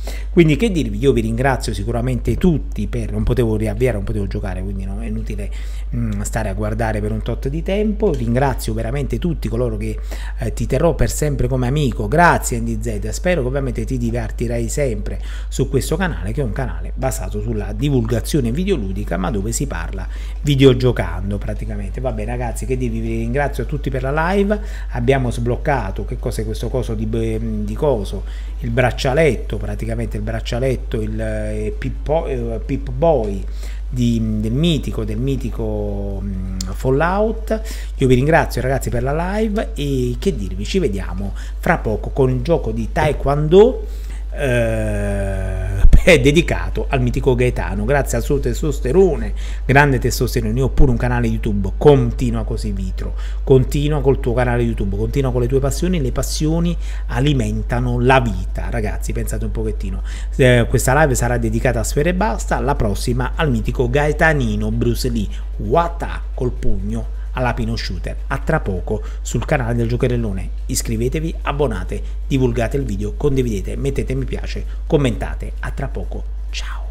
Quindi che dirvi, io vi ringrazio sicuramente tutti per, non potevo riavviare, non potevo giocare, quindi no, è inutile stare a guardare per un tot di tempo. Ringrazio veramente tutti coloro che ti terrò per sempre come amico. Grazie NDZ, spero che ovviamente ti divertirai sempre su questo canale, che è un canale basato sulla divulgazione videoludica, ma dove si parla videogiocando praticamente. Vabbè ragazzi, che dirvi, vi ringrazio a tutti per la live. Abbiamo sbloccato, che cos'è questo coso di coso, il braccialetto, praticamente il braccialetto, il Pip Boy del mitico Fallout. Io vi ringrazio ragazzi per la live e che dirvi, ci vediamo fra poco con il gioco di Taekwondo dedicato al mitico Gaetano, grazie al suo testosterone, grande testosterone. Io ho pure un canale YouTube, continua così Vitro, continua col tuo canale YouTube, continua con le tue passioni, le passioni alimentano la vita ragazzi, pensate un pochettino. Questa live sarà dedicata a Sfere e Basta, la prossima al mitico Gaetanino Bruce Lee, Wata col pugno alla Pino Shooter. A tra poco sul canale del Giocherellone. Iscrivetevi, abbonate, divulgate il video, condividete, mettete mi piace, commentate. A tra poco, ciao.